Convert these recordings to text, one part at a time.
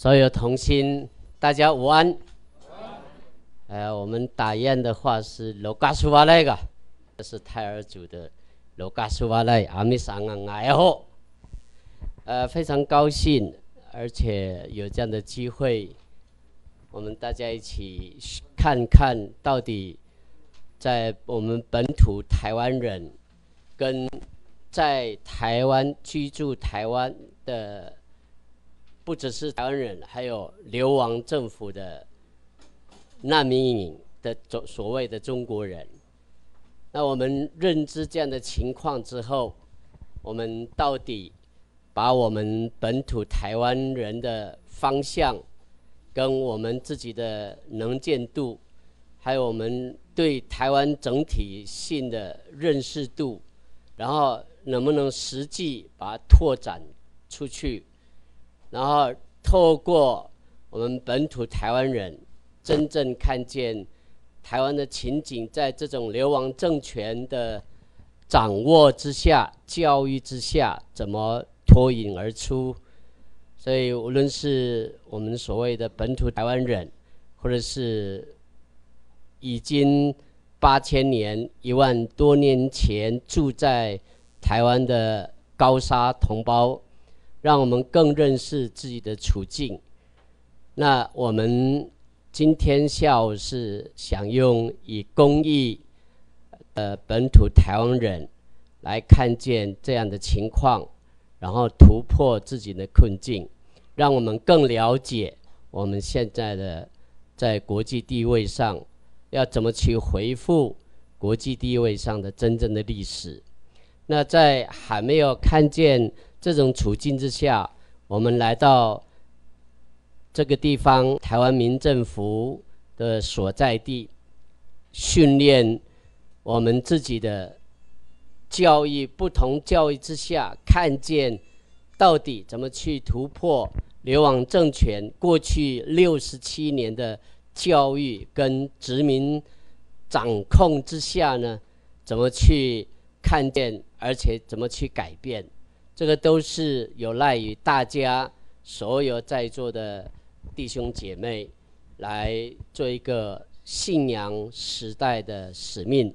所有同心，大家午安。我们打雁的话是罗嘎苏瓦莱个，这是泰尔族的罗嘎苏瓦莱阿米桑昂埃后。非常高兴，而且有这样的机会，我们大家一起看看到底在我们本土台湾人跟在台湾居住台湾的，不只是台湾人，还有流亡政府的难民营的所谓的中国人。那我们认知这样的情况之后，我们到底把我们本土台湾人的方向跟我们自己的能见度，还有我们对台湾整体性的认识度，然后能不能实际把它拓展出去，然后透过我们本土台湾人真正看见台湾的情景，在这种流亡政权的掌握之下、教育之下，怎么脱颖而出。所以无论是我们所谓的本土台湾人，或者是已经8000年、1万多年前住在台湾的高砂同胞，让我们更认识自己的处境。那我们今天下午是想用以公益本土台湾人来看见这样的情况，然后突破自己的困境，让我们更了解我们现在的在国际地位上要怎么去回复国际地位上的真正的历史。那在还没有看见这种处境之下，我们来到这个地方，台湾民政府的所在地，训练我们自己的教育，不同教育之下，看见到底怎么去突破流亡政权过去67年的教育跟殖民掌控之下呢，怎么去看见，而且怎么去改变。这个都是有赖于大家所有在座的弟兄姐妹来做一个信仰时代的使命。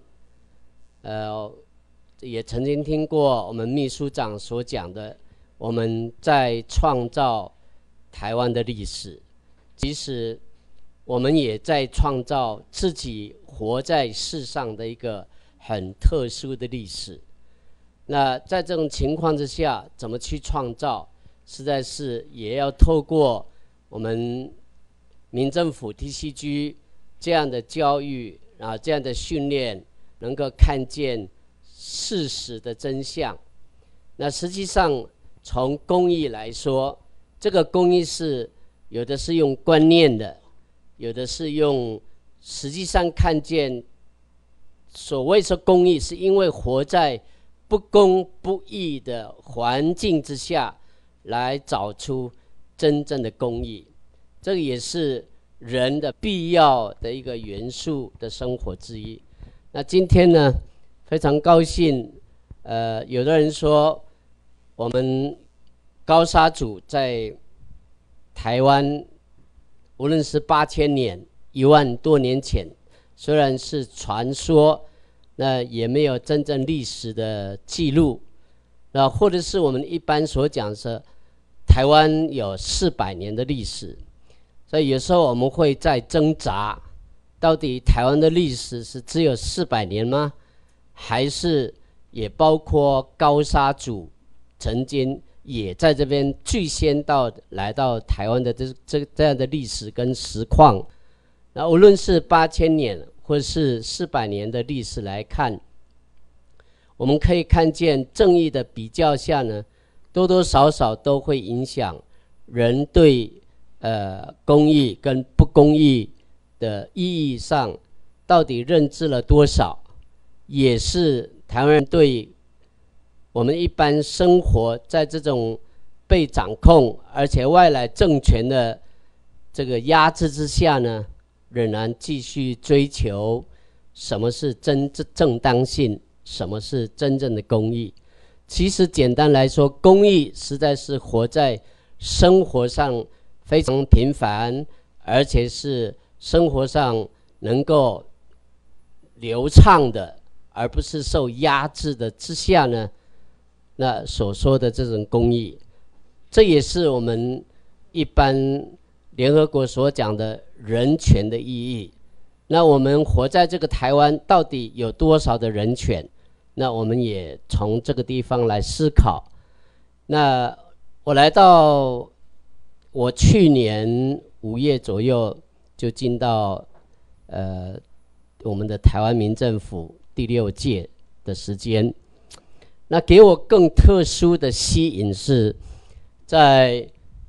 也曾经听过我们秘书长所讲的，我们在创造台湾的历史，其实我们也在创造自己活在世上的一个很特殊的历史。那在这种情况之下，怎么去创造，实在是也要透过我们民政府 TCG 这样的教育这样的训练，能够看见事实的真相。那实际上从公益来说，这个公益是有的是用观念的，有的是用实际上看见。所谓说公益，是因为活在不公不义的环境之下，来找出真正的公益。这个也是人的必要的一个元素的生活之一。那今天呢，非常高兴，有的人说我们高砂族在台湾，无论是8000年、1万多年前，虽然是传说，那也没有真正历史的记录。那或者是我们一般所讲是台湾有400年的历史，所以有时候我们会在挣扎，到底台湾的历史是只有400年吗？还是也包括高砂族曾经也在这边最先来到台湾的这样的历史跟实况。那无论是8000年或是400年的历史来看，我们可以看见正义的比较下呢，多多少少都会影响人对公益跟不公益的意义上到底认知了多少，也是台湾人对我们一般生活在这种被掌控而且外来政权的这个压制之下呢，仍然继续追求什么是正当性，什么是真正的公益。其实简单来说，公益实在是活在生活上非常平凡，而且是生活上能够流畅的，而不是受压制的之下呢，那所说的这种公益，这也是我们一般联合国所讲的人权的意义。那我们活在这个台湾，到底有多少的人权？那我们也从这个地方来思考。那我来到，我去年5月左右就进到我们的台湾民政府第6届的时间。那给我更特殊的吸引是在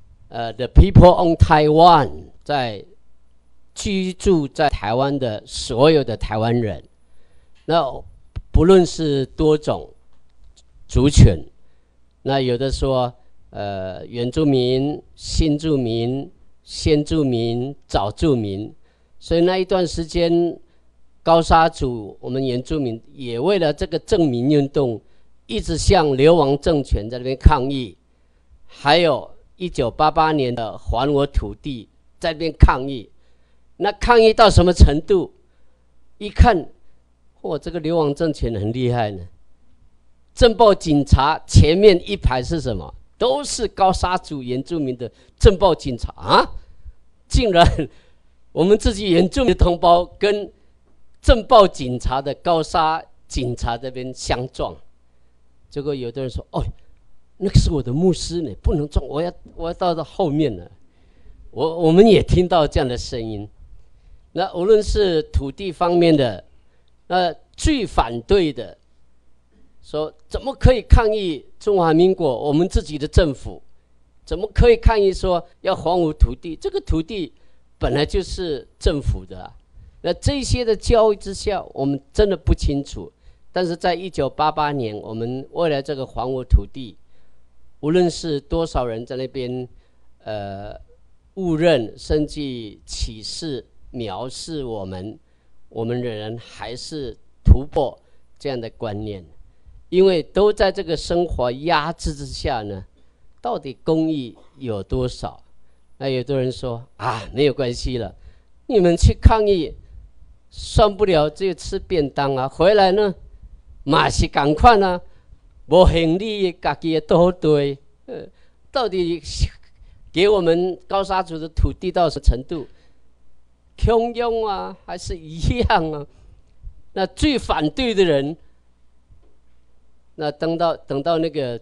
The People on Taiwan， 在居住在台湾的所有的台湾人，那不论是多种族群，那有的说原住民、新住民、先住民、早住民，所以那一段时间高沙族我们原住民也为了这个正民运动一直向流亡政权在那边抗议，还有1988年的还我土地在那边抗议。那抗议到什么程度？一看，这个流亡政权很厉害呢。政报警察前面一排是什么？都是高沙族原住民的政报警察啊！竟然我们自己原住民的同胞跟政报警察的高沙警察这边相撞。结果有的人说：“哦，那个是我的牧师呢，不能撞，我要到后面了。”我们也听到这样的声音。那无论是土地方面的，最反对的说怎么可以抗议中华民国我们自己的政府？怎么可以抗议说要还我土地？这个土地本来就是政府的啊。那这些的教育之下，我们真的不清楚。但是在1988年，我们为了这个还我土地，无论是多少人在那边误认，甚至歧视、藐视我们的人还是突破这样的观念，因为都在这个生活压制之下呢，到底公益有多少？那有的人说啊，没有关系了，你们去抗议，算不了只有吃便当啊，回来呢，嘛是同款啊，没行李自己的土地，到底给我们高沙族的土地到什么程度？通用啊，还是一样啊？那最反对的人，那等到那个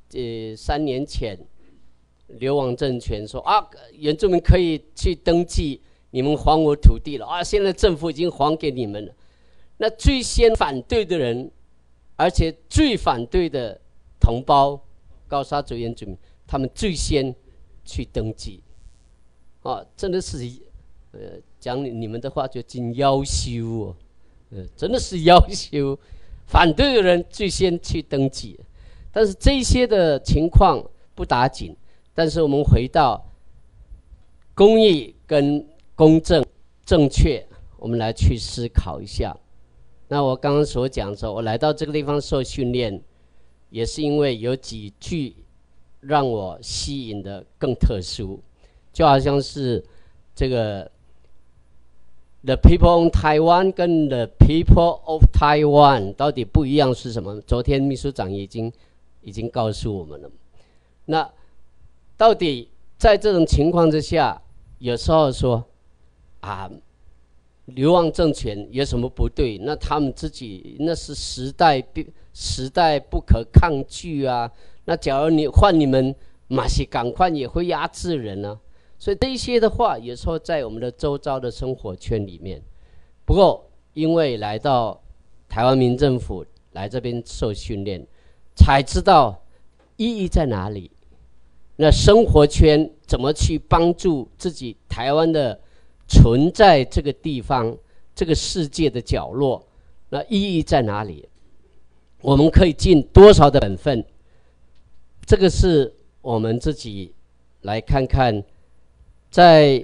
3年前，流亡政权说啊，原住民可以去登记，你们还我土地了啊！现在政府已经还给你们了。那最先反对的人，而且最反对的同胞，高沙族原住民，他们最先去登记，啊，真的是，讲你们的话就真夭寿哦，真的是夭寿。反对的人最先去登记，但是这些的情况不打紧。但是我们回到公益跟公正正确，我们来去思考一下。那我刚刚所讲说，我来到这个地方受训练，也是因为有几句让我吸引的更特殊，就好像是这个 The people on Taiwan 跟 The people of Taiwan 到底不一样是什么？昨天秘书长已经告诉我们了。那到底在这种情况之下，有时候说啊，流亡政权有什么不对？那他们自己那是时代不可抗拒啊。那假如你换你们，马西赶快也会压制人啊。所以这些的话，有时候在我们的周遭的生活圈里面。不过，因为来到台湾民政府来这边受训练，才知道意义在哪里。那生活圈怎么去帮助自己台湾的存在这个地方，这个世界的角落，那意义在哪里？我们可以尽多少的本分？这个是我们自己来看看。在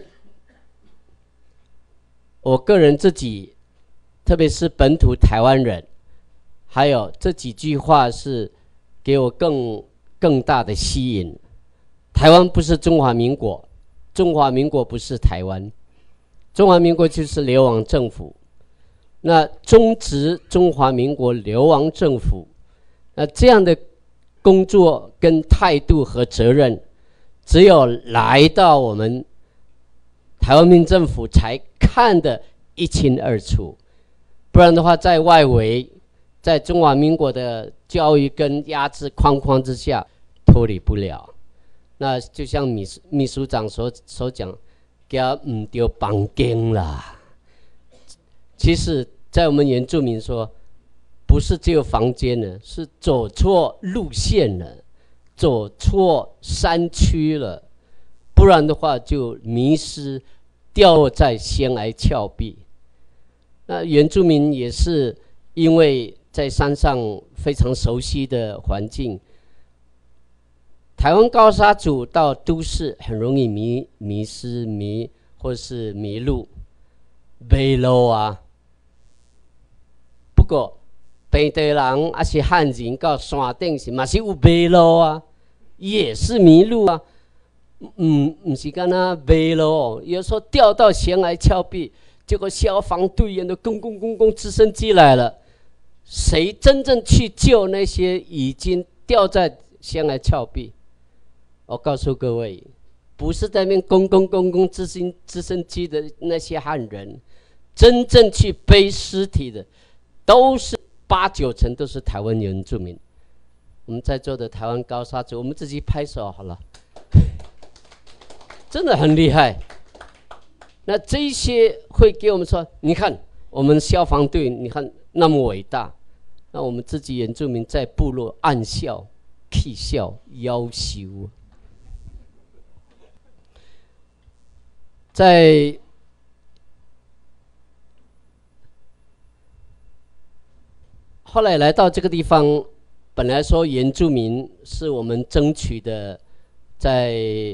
我个人自己，特别是本土台湾人，还有这几句话是给我更大的吸引。台湾不是中华民国， 中华民国不是台湾，中华民国就是流亡政府。那终止中华民国流亡政府，那这样的工作跟态度和责任，只有来到我们台湾民政府才看得一清二楚，不然的话，在外围，在中华民国的教育跟压制框框之下，脱离不了。那就像秘书长所讲，叫唔丢绑根啦。其实，在我们原住民说，不是只有房间了，是走错路线了，走错山区了，不然的话就迷失，掉在悬崖峭壁。那原住民也是因为在山上非常熟悉的环境。台湾高沙族到都市很容易迷失或是迷路，迷路啊。不过本地人还是汉人到山顶是嘛是有迷路啊，也是迷路啊。不是干那迷路，有时候掉到悬崖峭壁，结果消防队员的公直升机来了，谁真正去救那些已经掉在悬崖峭壁？我告诉各位，不是在那边公直升机的那些汉人，真正去背尸体的，都是8、9成都是台湾原住民。我们在座的台湾高沙族，我们自己拍手好了，真的很厉害。那这些会给我们说，你看我们消防队，你看那么伟大，那我们自己原住民在部落暗笑、气笑、夭寿。在后来来到这个地方，本来说原住民是我们争取的，在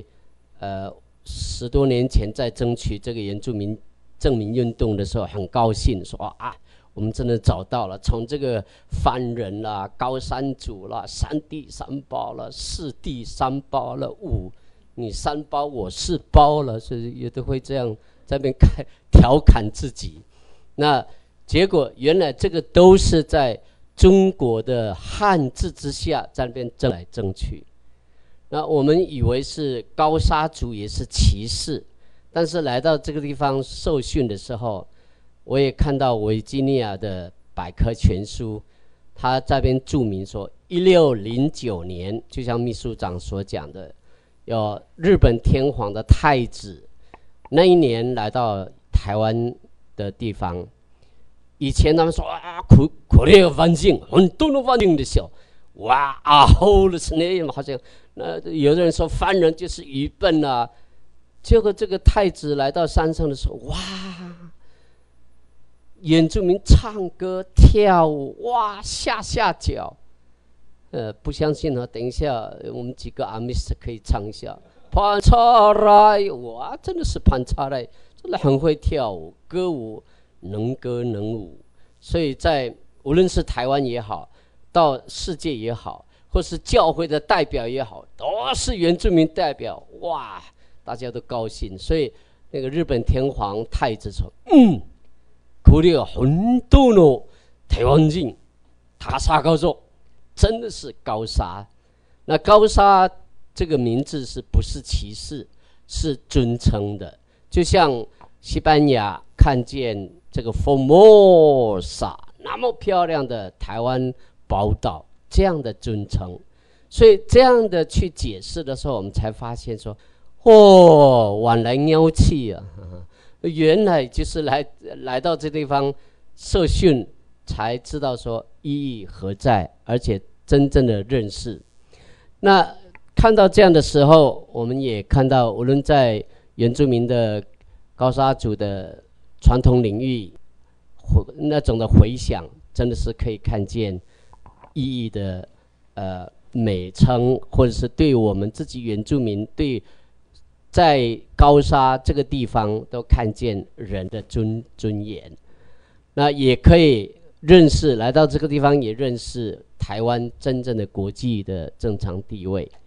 10多年前在争取这个原住民证明运动的时候，很高兴说啊，我们真的找到了，从这个番人啦、高山族啦、3地3包了、4地3包了、你3包我4包了，所以有的会这样在那边调侃自己。那结果原来这个都是在中国的汉字之下在那边争来争去。那我们以为是高沙族也是歧视，但是来到这个地方受训的时候，我也看到维吉尼亚的百科全书，他这边注明说1609年，就像秘书长所讲的，有日本天皇的太子那一年来到台湾的地方。以前他们说啊，可怜的环境，很多的环境的小，哇啊，好了是那样，好像有的人说番人就是愚笨啊。结果这个太子来到山上的时候，哇，原住民唱歌跳舞，哇，下脚。不相信呢，等一下我们几个阿密斯可以唱一下。潘查来，哇，真的是潘查来，真的很会跳舞，歌舞能歌能舞。所以在无论是台湾也好，到世界也好，或是教会的代表也好，都是原住民代表，哇，大家都高兴。所以那个日本天皇太子说，これは本当の台湾人、高沙高族。真的是高沙。那高沙这个名字是不是歧视，是尊称的。就像西班牙看见这个 Formosa 那么漂亮的台湾宝岛，这样的尊称。所以这样的去解释的时候，我们才发现说，晚来鸟气啊，原来就是来到这地方受训，才知道说意义何在，而且真正的认识。那看到这样的时候，我们也看到，无论在原住民的高沙族的传统领域，那种的回响，真的是可以看见意义的美称，或者是对我们自己原住民，对在高沙这个地方都看见人的尊严。那也可以认识，来到这个地方也认识台湾真正的国际的正常地位。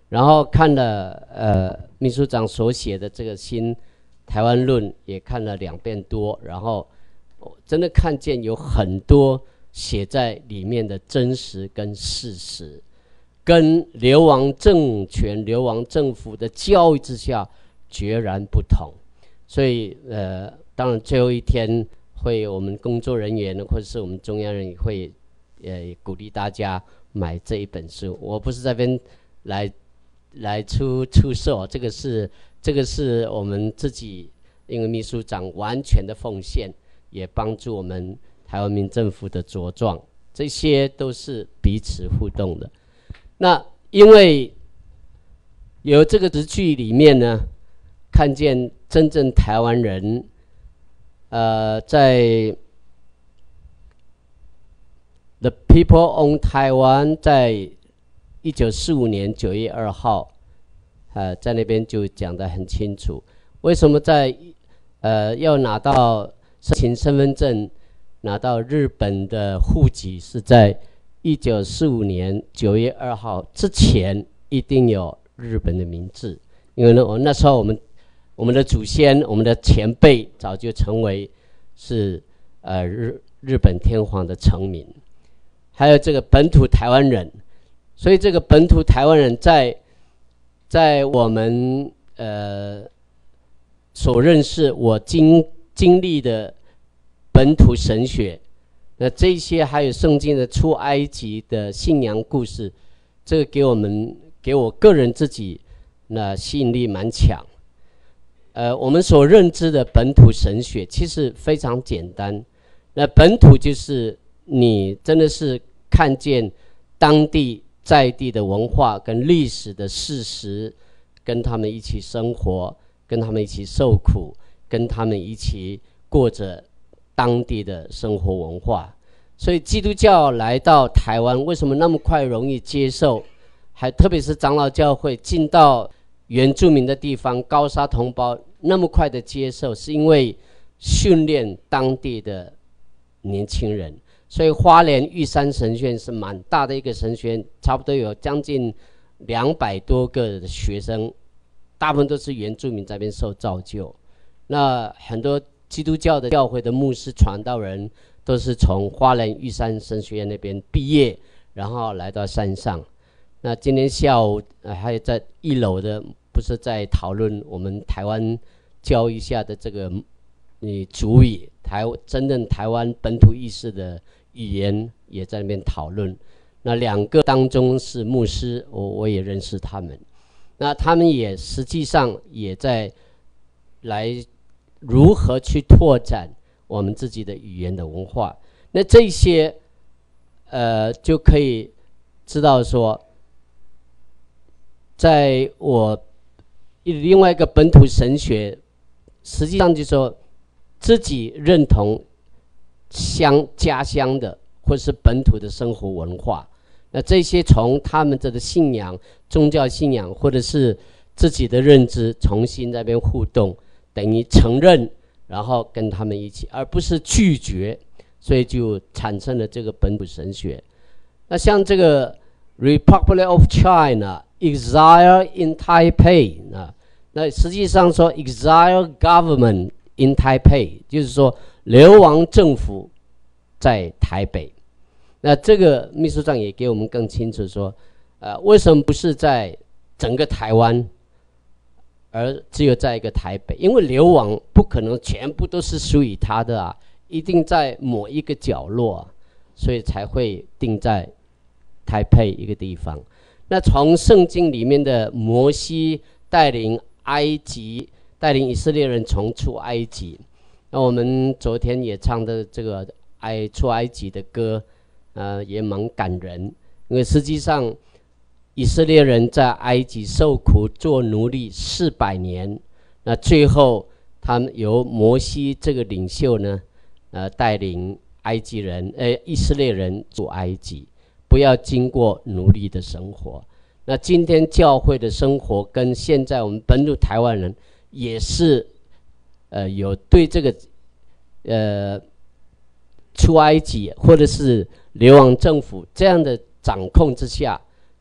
然后看了秘书长所写的这个新台湾论，也看了2遍多，然后真的看见有很多写在里面的真实跟事实，跟流亡政权、流亡政府的教育之下决然不同。所以当然最后一天会我们工作人员或者是我们中央人会鼓励大家买这一本书。我不是在这边来出售，这个是我们自己，因为秘书长完全的奉献，也帮助我们台湾民政府的茁壮，这些都是彼此互动的。那因为有这个词句里面呢，看见真正台湾人，在 The People on Taiwan 在1945年9月2号，在那边就讲得很清楚，为什么在要拿到申请身份证、拿到日本的户籍是在1945年9月2号之前一定有日本的名字，因为呢，那时候我们的祖先、我们的前辈早就成为是日本天皇的臣民，还有这个本土台湾人。所以这个本土台湾人在我们所认识我经历的本土神学，那这些还有圣经的出埃及的信仰故事，这个给我个人自己那吸引力蛮强。我们所认知的本土神学其实非常简单，那本土就是你真的是看见当地在地的文化跟历史的事实，跟他们一起生活，跟他们一起受苦，跟他们一起过着当地的生活文化。所以基督教来到台湾为什么那么快容易接受，还特别是长老教会进到原住民的地方，高砂同胞那么快的接受，是因为训练当地的年轻人。所以花莲玉山神学院是蛮大的一个神学院，差不多有将近200多个的学生，大部分都是原住民在那边受造就。那很多基督教的教会的牧师传道人都是从花莲玉山神学院那边毕业，然后来到山上。那今天下午还有在1楼的，不是在讨论我们台湾教育下的这个族语，真正台湾本土意识的语言也在那边讨论。那2个当中是牧师，我也认识他们。那他们也实际上也在来如何去拓展我们自己的语言的文化。那这些就可以知道说，在我另外一个本土神学，实际上就是说自己认同家乡的或是本土的生活文化。那这些从他们的信仰、宗教信仰或者是自己的认知重新在那边互动，等于承认，然后跟他们一起，而不是拒绝，所以就产生了这个本土神学。那像这个 Republic of China Exile in Taipei， 那实际上说 Exile Government in Taipei， 就是说流亡政府在台北。那这个秘书长也给我们更清楚说，为什么不是在整个台湾，而只有在一个台北？因为流亡不可能全部都是属于他的啊，一定在某一个角落，所以才会定在台北一个地方。那从圣经里面的摩西带领以色列人从出埃及，那我们昨天也唱的这个出埃及的歌，也蛮感人。因为实际上以色列人在埃及受苦做奴隶400年，那最后他们由摩西这个领袖呢，带领以色列人出埃及，不要经过奴隶的生活。那今天教会的生活跟现在我们本土台湾人也是有对这个出埃及或者是流亡政府这样的掌控之下，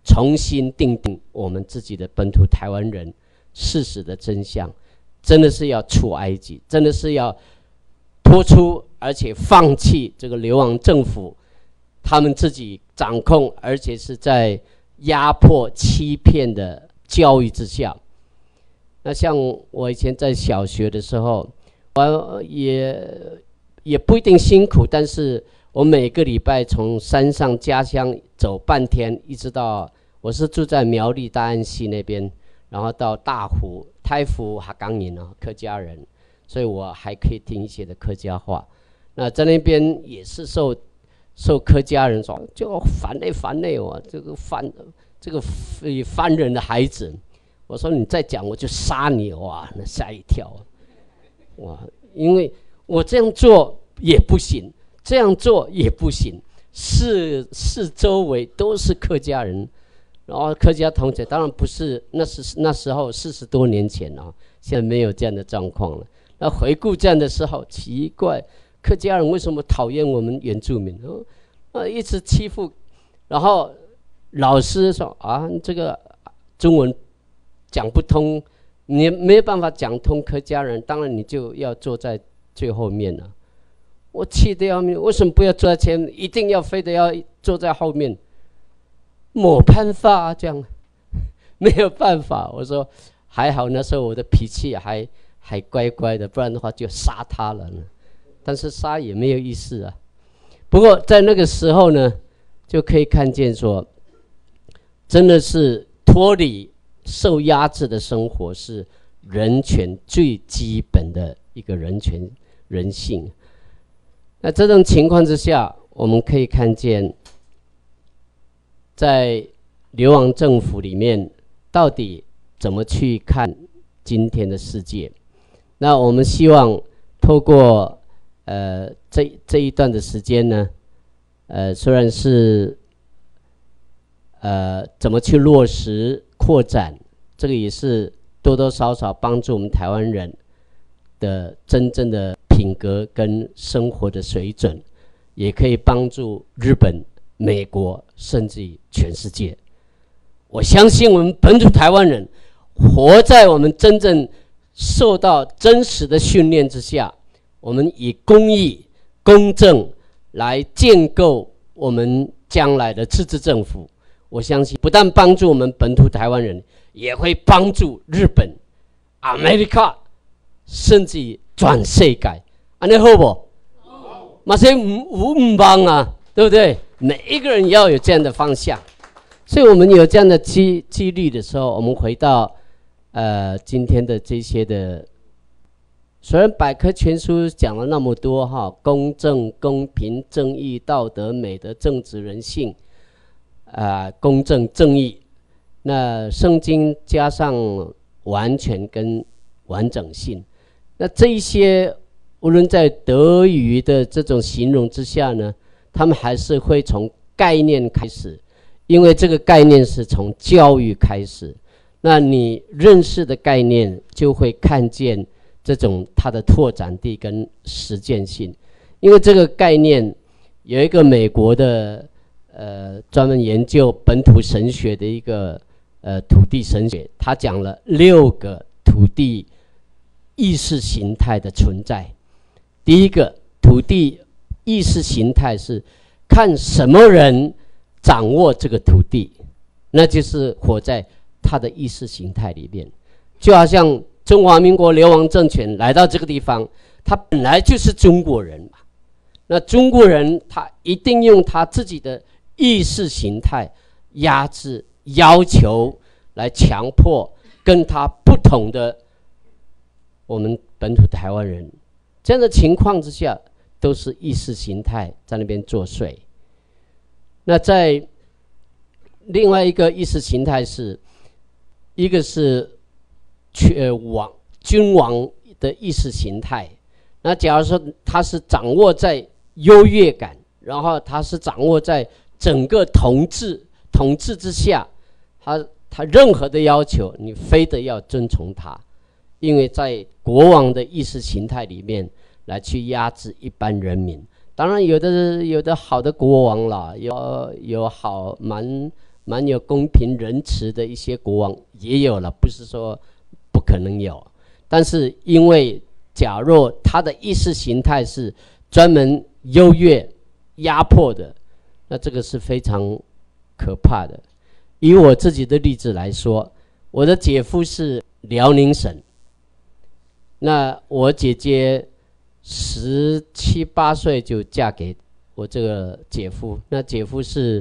重新定我们自己的本土台湾人事实的真相，真的是要出埃及，真的是要脱出，而且放弃这个流亡政府他们自己掌控，而且是在压迫欺骗的教育之下。那像我以前在小学的时候，我也不一定辛苦，但是我每个礼拜从山上家乡走半天，一直到我是住在苗栗大安溪那边，然后到大湖、太湖、哈港营啊，客家人，所以我还可以听一些的客家话。那在那边也是受客家人说，就烦累我这个番人的孩子。我说你再讲我就杀你，哇，那吓一跳，哇！因为我这样做也不行，这样做也不行，四周围都是客家人，然后客家同学当然不是，那时候40多年前啊，现在没有这样的状况了。那回顾这样的时候，奇怪，客家人为什么讨厌我们原住民？一直欺负，然后老师说啊，这个中文讲不通，你没有办法讲通客家人，当然你就要坐在最后面了。我气得要命，为什么不要坐在前面，一定要非得要坐在后面？没办法，这样没有办法。我说还好那时候我的脾气还乖乖的，不然的话就杀他了呢。但是杀也没有意思啊。不过在那个时候呢，就可以看见说，真的是脱离受压制的生活是人权最基本的一个人权人性。那这种情况之下，我们可以看见在流亡政府里面到底怎么去看今天的世界。那我们希望透过这一段的时间呢，虽然是怎么去落实扩展，这个也是多多少少帮助我们台湾人的真正的品格跟生活的水准，也可以帮助日本、美国甚至于全世界。我相信我们本土台湾人活在我们真正受到真实的训练之下，我们以公义、公正来建构我们将来的自治政府。我相信不但帮助我们本土台湾人，也会帮助日本、America， 甚至于全世界。安尼好不？嘛是唔帮啊，对不对？每一个人要有这样的方向。所以我们有这样的激励的时候，我们回到今天的这些的，虽然百科全书讲了那么多哈，公正、公平、正义、道德、美德、正直、人性，公正、正义，那圣经加上完全跟完整性，那这一些无论在德语的这种形容之下呢，他们还是会从概念开始。因为这个概念是从教育开始，那你认识的概念就会看见这种它的拓展地跟实践性。因为这个概念有一个美国的专门研究本土神学的一个土地神学，他讲了6个土地意识形态的存在。第一个土地意识形态是看什么人掌握这个土地，那就是活在他的意识形态里面。就好像中华民国流亡政权来到这个地方，他本来就是中国人嘛，那中国人他一定用他自己的意识形态压制、要求来强迫跟他不同的我们本土台湾人。这样的情况之下，都是意识形态在那边作祟。那在另外一个意识形态是，一个是君王的意识形态。那假如说他是掌握在优越感，然后他是掌握在整个统治之下，他任何的要求你非得要遵从他，因为在国王的意识形态里面来去压制一般人民。当然有的好的国王啦，有好蛮蛮有公平仁慈的一些国王也有了，不是说不可能有。但是因为假若他的意识形态是专门优越压迫的，那这个是非常可怕的。以我自己的例子来说，我的姐夫是辽宁省，那我姐姐17、18岁就嫁给我这个姐夫，那姐夫是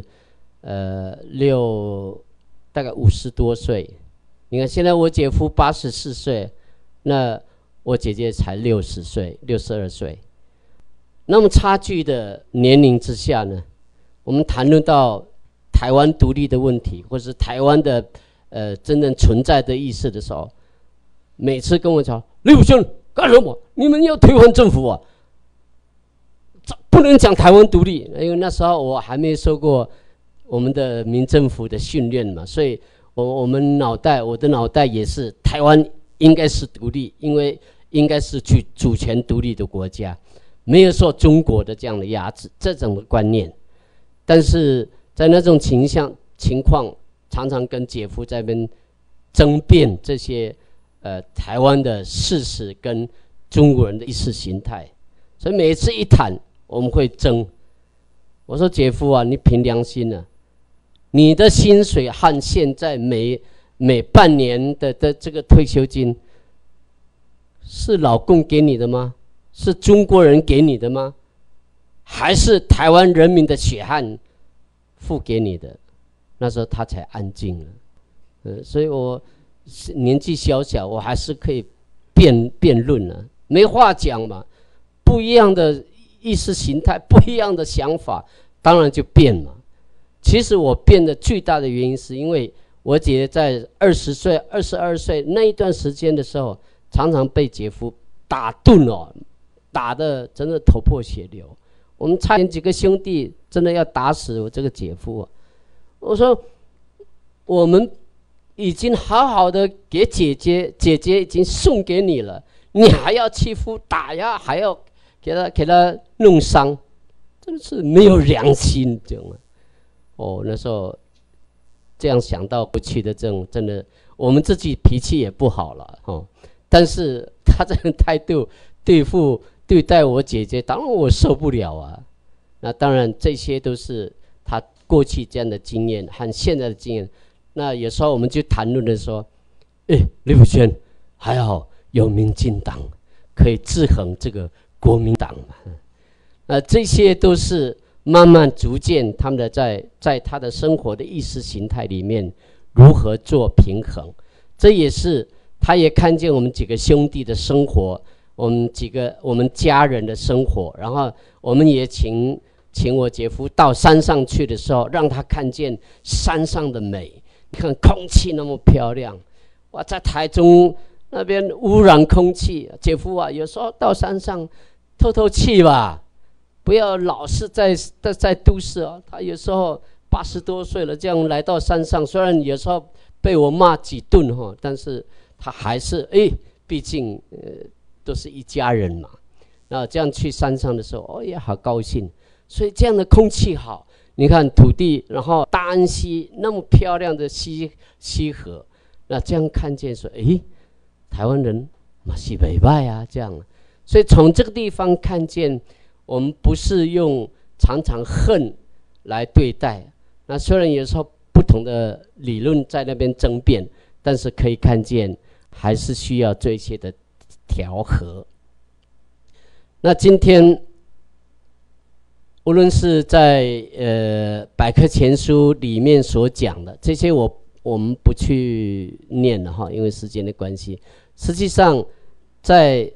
大概50多岁。你看现在我姐夫84岁，那我姐姐才60岁，62岁。那么差距的年龄之下呢，我们谈论到台湾独立的问题，或是台湾的真正存在的意识的时候，每次跟我讲李武兄干什么？你们要推翻政府啊！不能讲台湾独立，因为那时候我还没受过我们的民政府的训练嘛，所以我的脑袋也是台湾应该是独立，因为应该是去主权独立的国家，没有说中国的这样的压制这种的观念。但是在那种情况，常常跟姐夫在那边争辩这些台湾的事实跟中国人的意识形态，所以每次一谈我们会争。我说姐夫啊，你凭良心啊，你的薪水和现在每半年的这个退休金是老共给你的吗？是中国人给你的吗？还是台湾人民的血汗付给你的？那时候他才安静了。所以我年纪小，我还是可以辩论了，没话讲嘛。不一样的意识形态，不一样的想法，当然就变嘛。其实我变的最大的原因是因为我姐姐在20岁、22岁那一段时间的时候，常常被姐夫打顿哦，打得真的头破血流。我们差点几个兄弟真的要打死我这个姐夫啊。我说我们已经好好的给姐姐已经送给你了，你还要欺负打呀，还要给他弄伤，真的是没有良心这样啊。那时候这样想到过去的这种，真的我们自己脾气也不好了但是他这种态度对待我姐姐，当然我受不了啊。那当然这些都是他过去这样的经验和现在的经验。那有时候我们就谈论的说，李武轩还好有民进党可以制衡这个国民党嘛。这些都是慢慢逐渐他们的在他的生活的意识形态里面如何做平衡。这也是他也看见我们几个兄弟的生活，我们家人的生活，然后我们也请我姐夫到山上去的时候，让他看见山上的美。你看空气那么漂亮，哇，在台中那边污染空气，姐夫啊，有时候到山上透气吧，不要老是在都市啊。他有时候80多岁了，这样来到山上，虽然有时候被我骂几顿但是他还是毕竟都是一家人嘛。那这样去山上的时候，也好高兴。所以这样的空气好，你看土地，然后大安溪那么漂亮的溪河，那这样看见说，台湾人嘛是不错啊，这样。所以从这个地方看见，我们不是用常常恨来对待。那虽然有时候不同的理论在那边争辩，但是可以看见还是需要做一些的调和。那今天无论是在百科全书里面所讲的这些，我们不去念了因为时间的关系。实际上在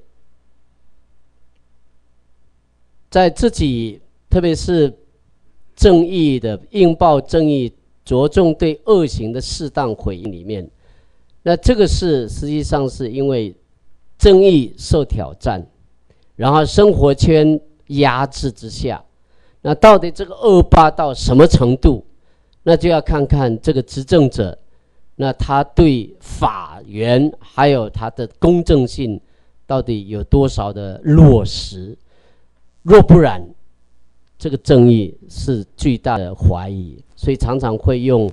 自己特别是正义的应报正义，着重对恶行的适当回应里面，那这个是实际上是因为正义受挑战，然后生活圈压制之下，那到底这个恶霸到什么程度，那就要看看这个执政者，那他对法源还有他的公正性到底有多少的落实。若不然，这个正义是巨大的怀疑，所以常常会用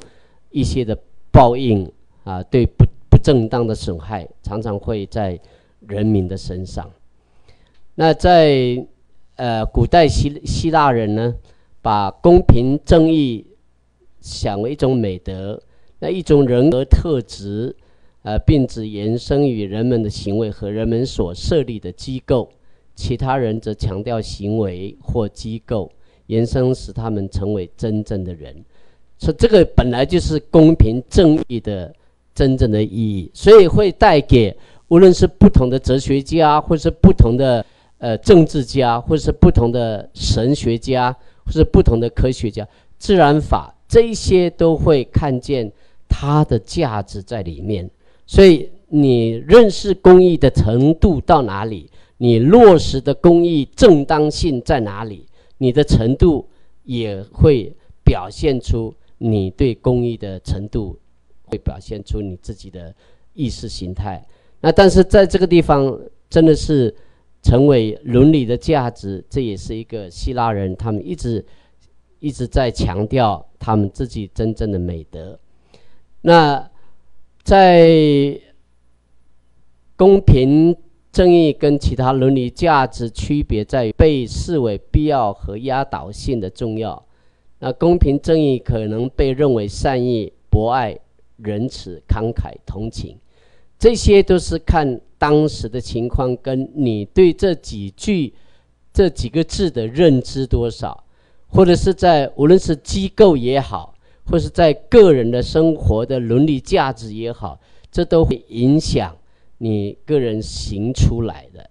一些的报应啊，对不正当的损害，常常会在人民的身上。那在古代希腊人呢，把公平正义想为一种美德，那一种人格特质，并只延伸于人们的行为和人们所设立的机构，其他人则强调行为或机构，延伸使他们成为真正的人。所以这个本来就是公平正义的真正的意义，所以会带给无论是不同的哲学家，或是不同的政治家，或是不同的神学家，或是不同的科学家，自然法这一些都会看见它的价值在里面。所以你认识公义的程度到哪里，你落实的公义正当性在哪里，你的程度也会表现出你对公义的程度，会表现出你自己的意识形态。那但是在这个地方真的是成为伦理的价值，这也是一个希腊人他们一直在强调他们自己真正的美德。那在公平正义跟其他伦理价值区别在于被视为必要和压倒性的重要。那公平正义可能被认为善意、博爱、仁慈、慷慨、同情，这些都是看当时的情况跟你对这几个字的认知多少，或者是在无论是机构也好，或是在个人的生活的伦理价值也好，这都会影响你个人行出来的。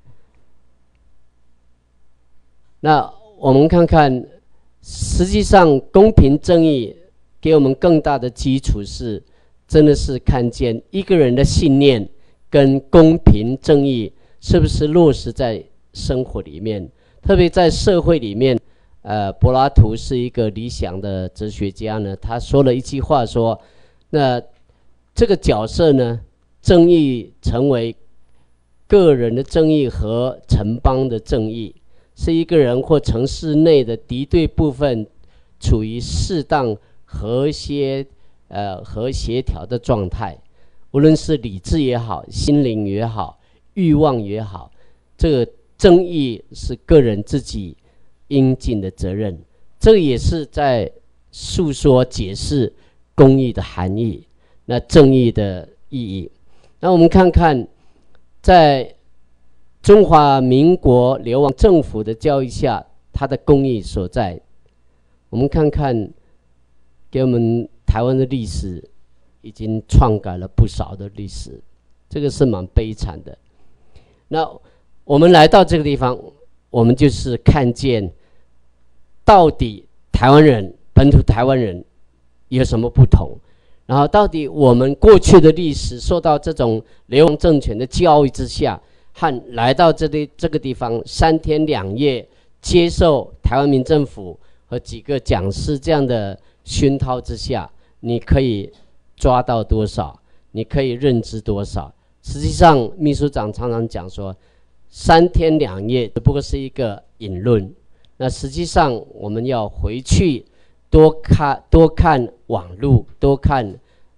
那我们看看，实际上公平正义给我们更大的基础是，真的是看见一个人的信念跟公平正义是不是落实在生活里面，特别在社会里面。柏拉图是一个理想的哲学家呢，他说了一句话说，那这个角色呢，正义成为个人的正义和城邦的正义，是一个人或城市内的敌对部分处于适当和协调的状态，无论是理智也好，心灵也好，欲望也好，这个正义是个人自己应尽的责任。这也是在诉说解释公义的含义，那正义的意义。那我们看看在中华民国流亡政府的教育下，它的公义所在。我们看看给我们台湾的历史已经篡改了不少的历史，这个是蛮悲惨的。那我们来到这个地方，我们就是看见到底台湾人本土台湾人有什么不同，然后到底我们过去的历史受到这种流亡政权的教育之下，和来到这个地方3天2夜接受台湾民政府和几个讲师这样的熏陶之下，你可以抓到多少，你可以认知多少。实际上秘书长常常讲说3天2夜只不过是一个引论，那实际上我们要回去多看网路，多看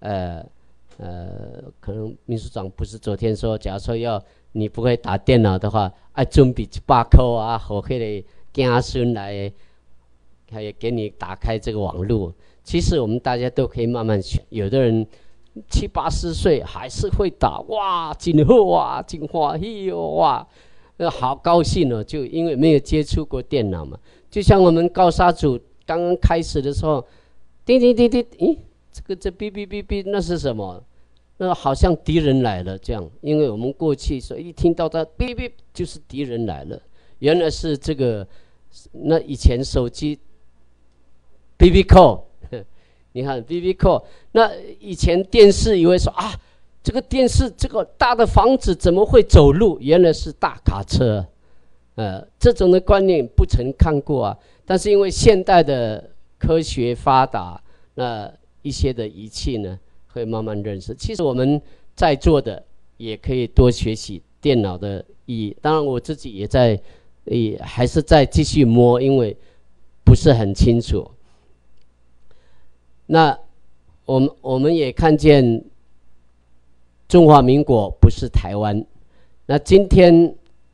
可能秘书长不是昨天说，假如说你不会打电脑的话，准备100块啊，和那个子孙来，他也给你打开这个网路。其实我们大家都可以慢慢学，有的人70、80岁还是会打，哇，真好啊，真欢喜哦，哇，好高兴哦，就因为没有接触过电脑嘛。就像我们高沙组刚刚开始的时候，叮叮叮叮，咦，这哔哔哔哔，那是什么？那好像敌人来了这样，因为我们过去所以一听到它哔哔就是敌人来了，原来是这个。那以前手机 BB call， 你看 BB call， 那以前电视以为说啊，这个电视这个大的房子怎么会走路？原来是大卡车，这种的观念不曾看过啊。但是因为现代的科学发达，那一些的仪器呢，会慢慢认识。其实我们在座的也可以多学习电脑的意义。当然我自己也还是在继续摸，因为不是很清楚。那我们也看见中华民国不是台湾。那今天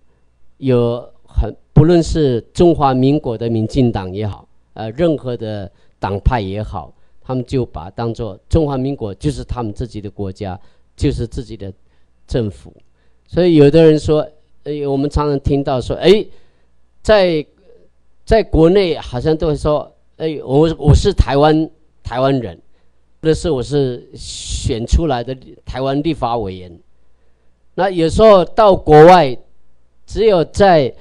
不论是中华民国的民进党也好，任何的党派也好，他们就把它当作中华民国就是他们自己的国家，就是自己的政府。所以有的人说，我们常常听到说，在国内好像都会说，我是台湾人，或者是我是选出来的台湾立法委员。那有时候到国外，只有在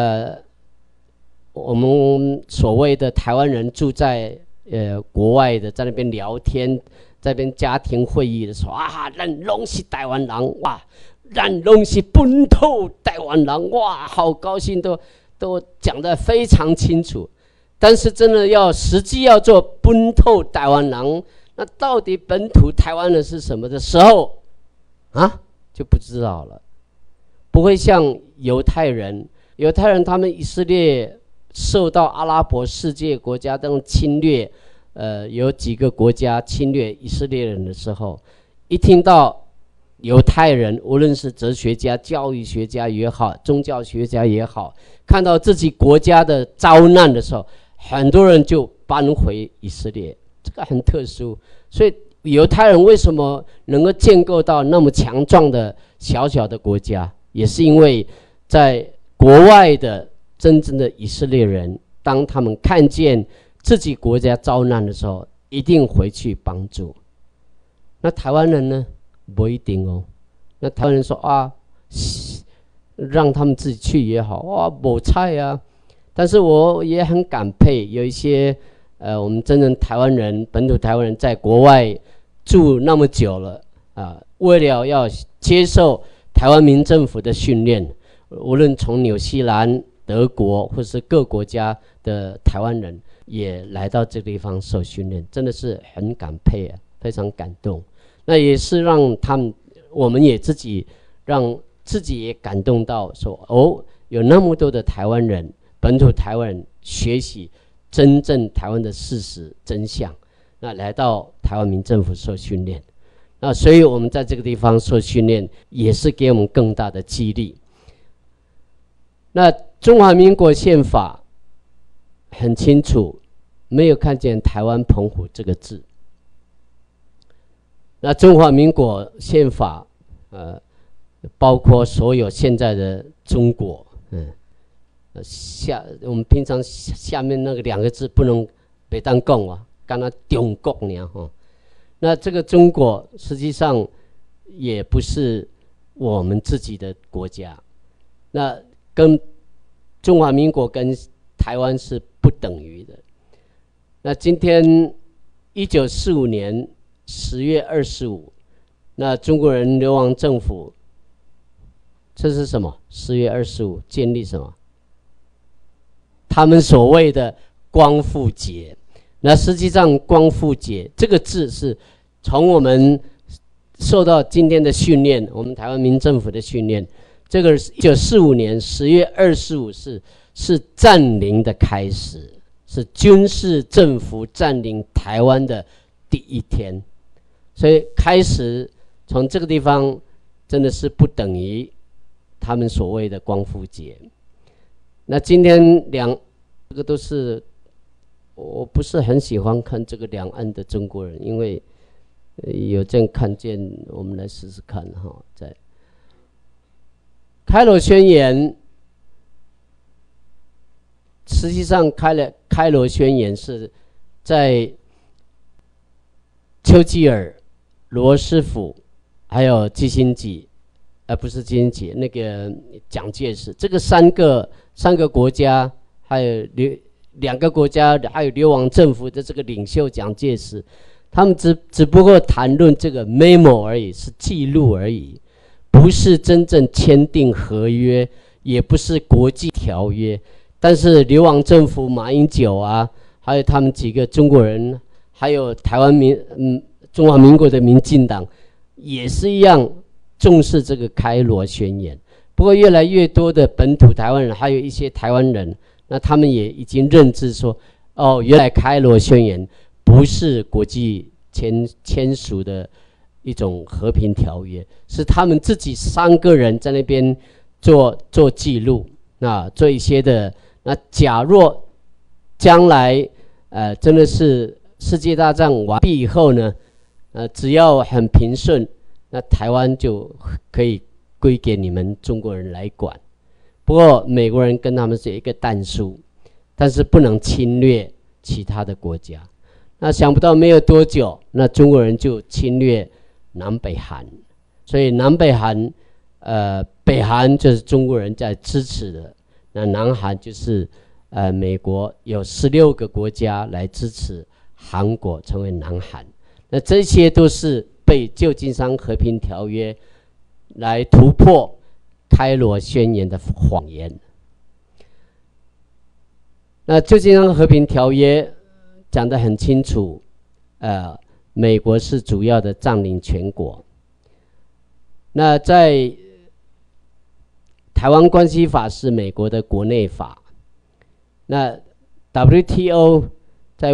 我们所谓的台湾人住在国外的，在那边聊天，在那边家庭会议的时候啊，咱拢是台湾人哇，咱拢是本土台湾人哇，好高兴，都讲得非常清楚。但是真的实际要做本土台湾人，那到底本土台湾人是什么的时候啊，就不知道了。不会像犹太人他们以色列受到阿拉伯世界国家这种侵略，有几个国家侵略以色列人的时候，一听到犹太人，无论是哲学家、教育学家也好，宗教学家也好，看到自己国家的遭难的时候，很多人就搬回以色列，这个很特殊。所以犹太人为什么能够建构到那么强壮的小小的国家，也是因为在国外的真正的以色列人，当他们看见自己国家遭难的时候，一定回去帮助。那台湾人呢？不一定哦。那台湾人说啊，让他们自己去也好啊，没菜啊。但是我也很感佩，有一些我们真正台湾人、本土台湾人在国外住那么久了啊，为了要接受台湾民政府的训练，无论从纽西兰、德国或是各国家的台湾人也来到这个地方受训练，真的是很感佩啊，非常感动。那也是让我们也让自己也感动到说，有那么多的台湾人、本土台湾人学习真正台湾的事实真相，那来到台湾民政府受训练。那所以我们在这个地方受训练，也是给我们更大的激励。那中华民国宪法很清楚，没有看见台湾澎湖这个字。那中华民国宪法包括所有现在的中国，我们平常下面那个两个字不能别当讲啊，刚刚中国呢哈。那这个中国实际上也不是我们自己的国家，那跟中华民国跟台湾是不等于的。那今天1945年10月25，那中国人流亡政府，这是什么？10月25建立什么？他们所谓的光复节。那实际上光复节这个字是从我们受到今天的训练，我们台湾民政府的训练，这个1945年10月25是占领的开始，是军事政府占领台湾的第一天。所以开始从这个地方真的是不等于他们所谓的光复节。那今天这个都是我不是很喜欢看这个两岸的中国人，因为有这样看见，我们来试试看哈。在开罗宣言，实际上开罗宣言是在丘吉尔、罗斯福还有基辛格，不是基辛格，那个蒋介石，这个三个国家，还有两个国家，还有流亡政府的这个领袖蒋介石，他们只不过谈论这个 memo 而已，是记录而已，不是真正签订合约，也不是国际条约。但是流亡政府马英九啊，还有他们几个中国人，还有台湾中华民国的民进党，也是一样重视这个开罗宣言。不过越来越多的本土台湾人，还有一些台湾人，那他们也已经认知说，原来开罗宣言不是国际签署的一种和平条约，是他们自己3个人在那边做记录，那做一些的。那假若将来真的是世界大战完毕以后呢，只要很平顺，那台湾就可以归给你们中国人来管。不过美国人跟他们是一个但书，但是不能侵略其他的国家。那想不到没有多久，那中国人就侵略南北韩，所以南北韩，北韩就是中国人在支持的，那南韩就是美国有16个国家来支持韩国成为南韩。那这些都是被旧金山和平条约来突破开罗宣言的谎言。那旧金山和平条约讲得很清楚，美国是主要的占领全国。那在台湾关系法是美国的国内法，那 WTO 在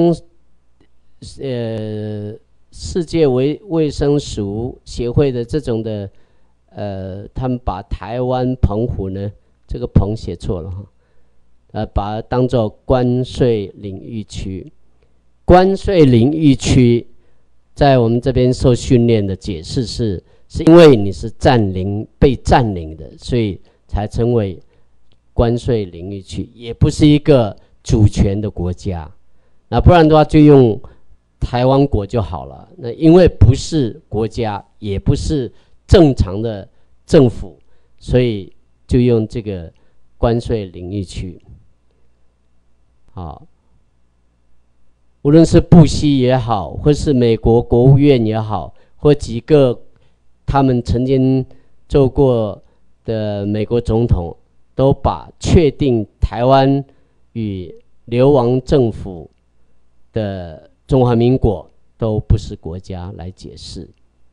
世界卫生署协会的这种的，他们把台湾澎湖呢，这个澎写错了哈，把它当作关税领域区。关税领域区在我们这边受训练的解释是因为你是被占领的，所以才成为关税领域区，也不是一个主权的国家。那不然的话就用台湾国就好了。那因为不是国家，也不是正常的政府，所以就用这个关税领域区。好，无论是布希也好，或是美国国务院也好，或几个他们曾经做过的美国总统，都把确定台湾与流亡政府的中华民国都不是国家来解释。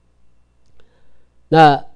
那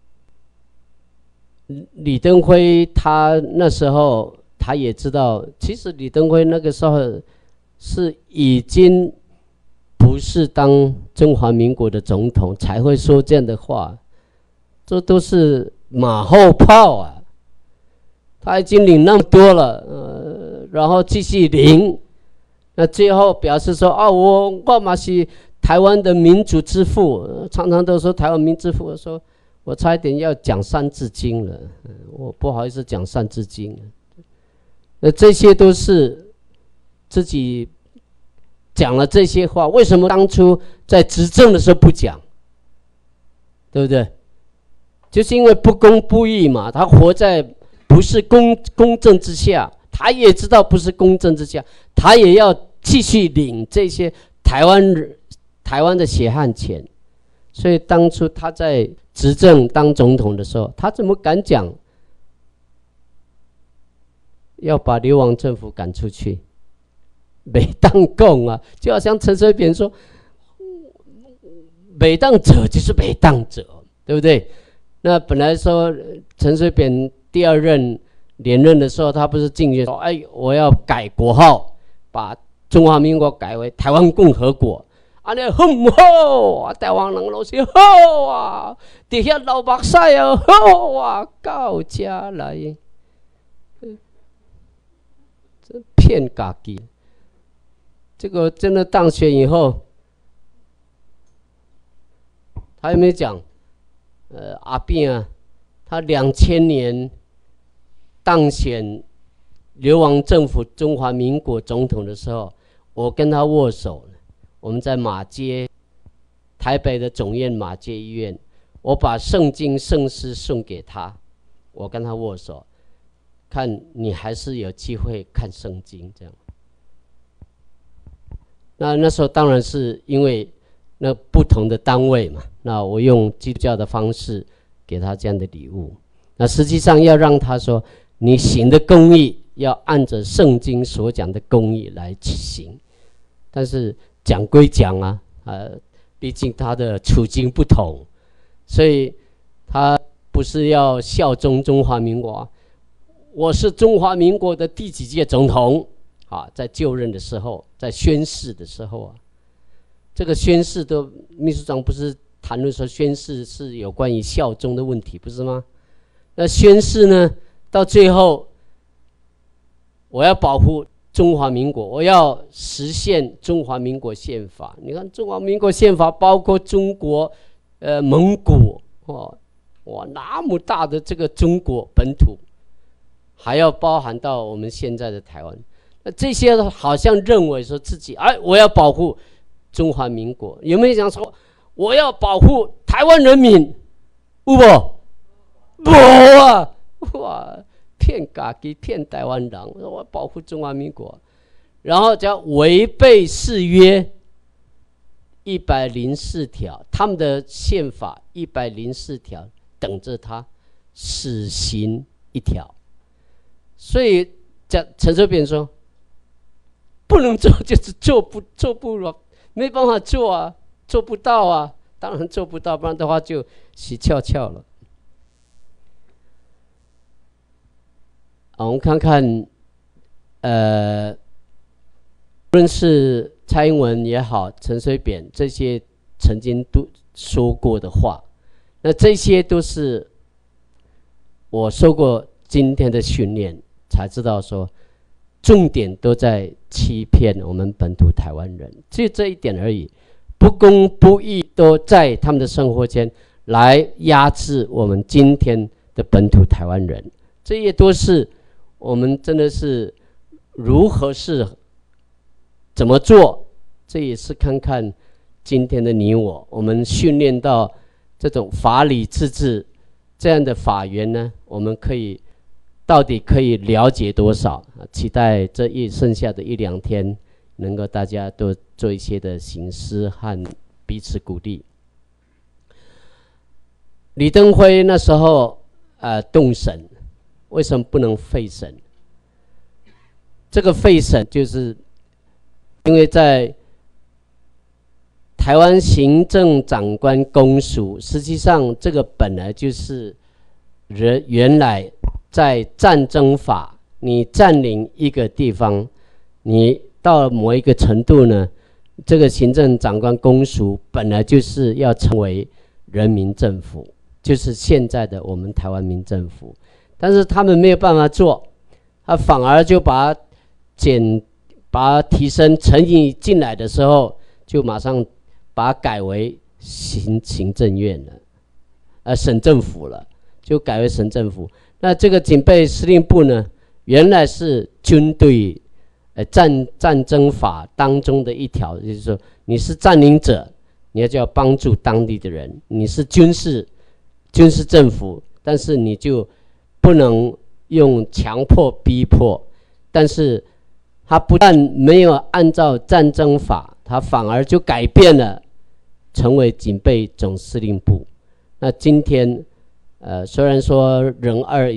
李登辉他那时候他也知道，其实李登辉那个时候是已经不是当中华民国的总统才会说这样的话，这都是马后炮啊！他已经领那么多了，然后继续领，那最后表示说我嘛是台湾的民主之父，常常都说台湾民主之父，说我差一点要讲三字经了，我不好意思讲三字经了。那这些都是自己讲了这些话，为什么当初在执政的时候不讲？对不对？就是因为不公不义嘛，他活在不是公正之下，他也知道不是公正之下，他也要继续领这些台湾的血汗钱。所以当初他在执政当总统的时候，他怎么敢讲要把流亡政府赶出去？没当讲啊，就好像陈水扁说，没当者就是没当者，对不对？那本来说陈水扁第2任连任的时候，他不是竞选说，我要改国号，把中华民国改为台湾共和国。安尼好唔好啊？台湾人都是好啊，底下流目屎啊好啊，到家来，这骗自己。这个真的当选以后，他有没有讲？阿扁啊，他2000年当选流亡政府中华民国总统的时候，我跟他握手。我们在马街，台北的总院马街医院，我把圣经圣诗送给他，我跟他握手，看你还是有机会看圣经这样。那时候当然是因为那不同的单位嘛，那我用基督教的方式给他这样的礼物。那实际上要让他说，你行的公义要按着圣经所讲的公义来行，但是讲归讲啊，毕竟他的处境不同，所以他不是要效忠中华民国。我是中华民国的第几届总统啊？在就任的时候，在宣誓的时候啊， 这个宣誓的秘书长不是谈论说宣誓是有关于效忠的问题，不是吗？那宣誓呢，到最后我要保护中华民国，我要实现中华民国宪法。你看中华民国宪法包括中国、蒙古哇，那么大的这个中国本土，还要包含到我们现在的台湾。那这些好像认为说自己我要保护中华民国，有没有想说我要保护台湾人民？有不啊，哇，骗自己骗台湾人，我保护中华民国，然后叫违背誓约104条，他们的宪法104条等着他死刑1条。所以陈水扁说不能做，就是做不了，没办法做啊，做不到啊，当然做不到，不然的话就死翘翘了。我们看看，无论是蔡英文也好，陈水扁这些曾经都说过的话，那这些都是我受过今天的训练才知道说，重点都在欺骗我们本土台湾人，只有这一点而已，不公不义都在他们的生活间来压制我们今天的本土台湾人，这些都是我们真的是如何是怎么做，这也是看看今天的你我们训练到这种法理自治这样的法源呢，我们到底可以了解多少？期待这剩下的1-2天，能够大家都做一些的省思和彼此鼓励。李登辉那时候动审，为什么不能废审？这个废审就是因为在台湾行政长官公署，实际上这个本来就是原来在战争法，你占领一个地方，你到某一个程度呢，这个行政长官公署本来就是要成为人民政府，就是现在的我们台湾民政府，但是他们没有办法做，他反而就把它提升，陈毅进来的时候就马上把它改为行政院了，省政府了，就改为省政府。那这个警备司令部呢，原来是军队战争法当中的一条，就是说你是占领者，你就要帮助当地的人；你是军事政府，但是你就不能用强迫逼迫。但是他不但没有按照战争法，他反而就改变了，成为警备总司令部。那今天虽然说人2已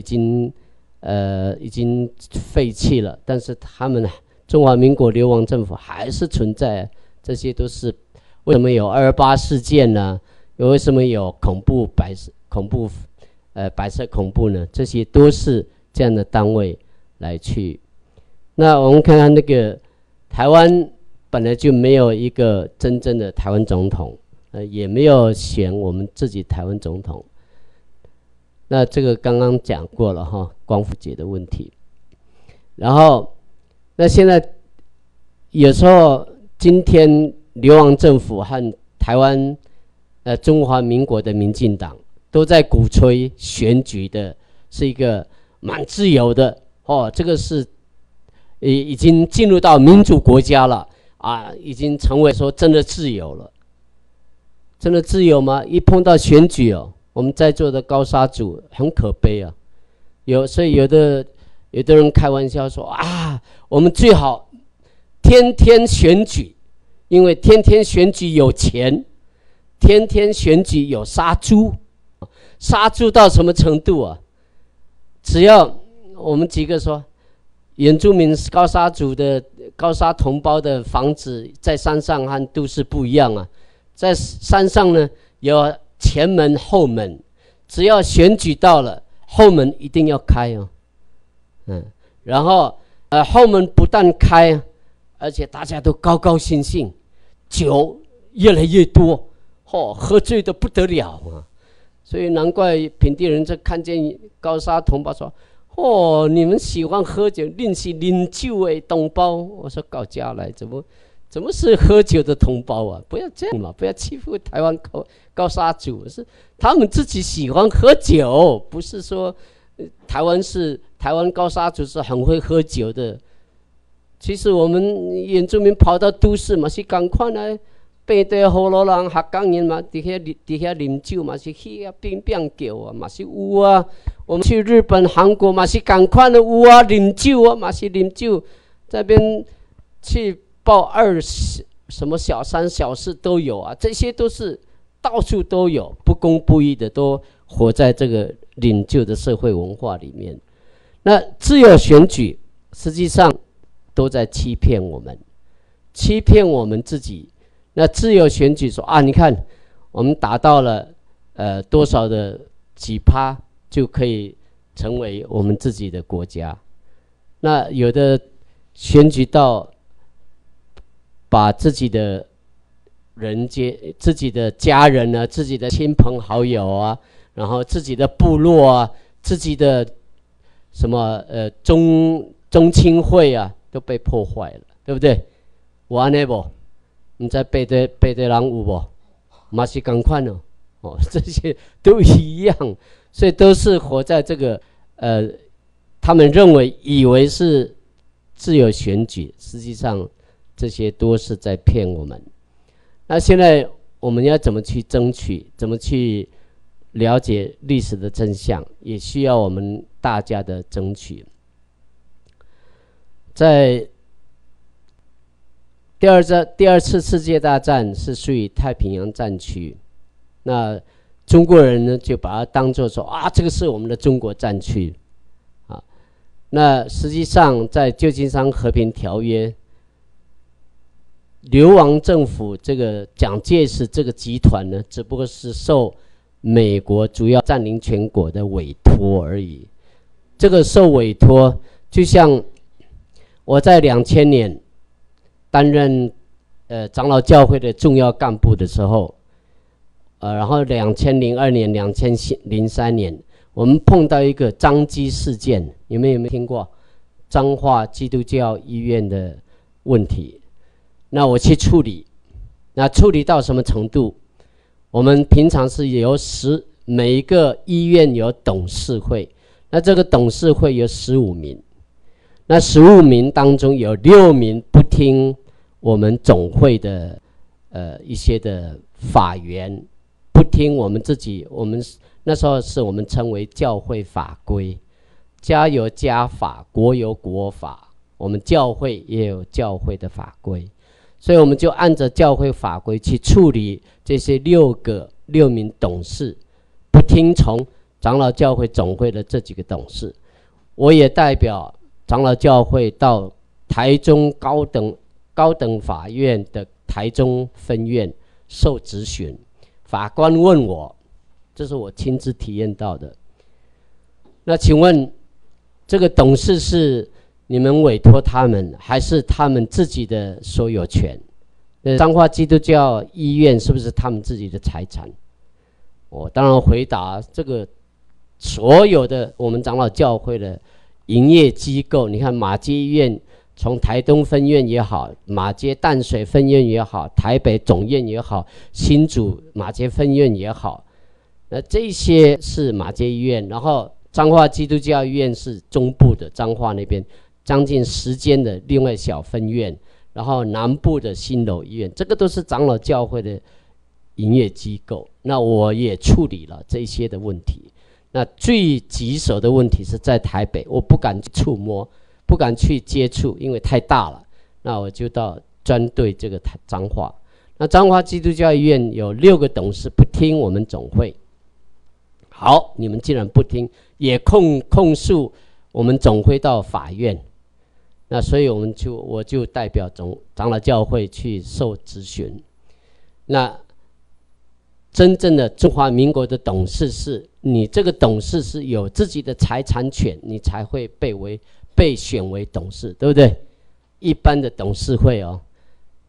经废弃了，但是他们中华民国流亡政府还是存在，这些都是为什么有228事件呢？为什么有白色恐怖呢？这些都是这样的单位来去。那我们看看那个台湾本来就没有一个真正的台湾总统，也没有选我们自己台湾总统。那这个刚刚讲过了哈，光复节的问题。然后，那现在有时候今天流亡政府和台湾中华民国的民进党都在鼓吹选举的是一个蛮自由的这个是已经进入到民主国家了已经成为说真的自由了。真的自由吗？一碰到选举我们在座的高沙组很可悲所以有的人开玩笑说我们最好天天选举，因为天天选举有钱，天天选举有杀猪，杀猪到什么程度只要我们几个说，原住民高沙族的高沙同胞的房子在山上和都市不一样在山上呢有前门后门，只要选举到了，后门一定要开然后后门不但开而且大家都高高兴兴，酒越来越多，喝醉的不得了啊！所以难怪平地人这看见高砂同胞说：“你们喜欢喝酒，恁是啉酒的同胞。”我说：“搞家来，怎么是喝酒的同胞啊？不要这样嘛，不要欺负台湾高砂族，是他们自己喜欢喝酒，不是说台湾高砂族是很会喝酒的。其实我们原住民跑到都市嘛，是赶快来。”背地河洛人、客家人嘛，伫遐啉酒嘛，是去啊乒乓叫啊，嘛是有啊。我们去日本、韩国嘛是赶快的有啊，啉酒啊，嘛是啉酒。这边去报什么小三小四都有啊，这些都是到处都有，不公不义的都活在这个领袖的社会文化里面。那自由选举实际上都在欺骗我们，欺骗我们自己。那自由选举说你看我们达到了多少的几%就可以成为我们自己的国家。那有的选举到把自己的自己的家人啊，自己的亲朋好友啊，然后自己的部落啊，自己的什么中青会啊，都被破坏了，对不对？有安尼无？你在背对人有无？嘛是同款哦，这些都一样，所以都是活在这个他们以为是自由选举，实际上这些都是在骗我们。那现在我们要怎么去争取？怎么去了解历史的真相？也需要我们大家的争取。在第二次世界大战是属于太平洋战区，那中国人呢就把它当作说这个是我们的中国战区啊。那实际上在旧金山和平条约，流亡政府这个蒋介石这个集团呢，只不过是受美国主要占领全国的委托而已。这个受委托，就像我在2000年担任长老教会的重要干部的时候，然后2002年、2003年，我们碰到一个彰基事件，有没有听过？彰化基督教医院的问题，那我去处理，那处理到什么程度？我们平常是每一个医院有董事会，那这个董事会有15名，那15名当中有6名不听我们总会的一些的法源，不听我们那时候是我们称为教会法规，家有家法，国有国法，我们教会也有教会的法规，所以我们就按照教会法规去处理这些6名董事不听从长老教会总会的这几个董事。我也代表长老教会到台中高等法院的台中分院受质询，法官问我，这是我亲自体验到的。那请问这个董事是你们委托他们，还是他们自己的所有权？彰化基督教医院是不是他们自己的财产？我当然回答，这个所有的我们长老教会的营业机构，你看马偕医院，从台东分院也好，马偕淡水分院也好，台北总院也好，新竹马偕分院也好，那这些是马偕医院，然后彰化基督教医院是中部的彰化那边将近10间的另外小分院，然后南部的新楼医院，这个都是长老教会的营业机构。那我也处理了这些的问题。那最棘手的问题是在台北，我不敢触摸，不敢去接触，因为太大了。那我就到专对这个彰化。那彰化基督教医院有6个董事不听我们总会，好，你们既然不听，也控诉我们总会到法院。那所以我就代表长老教会去受质询。那真正的中华民国的董事是你这个董事是有自己的财产权，你才会被选为董事，对不对？一般的董事会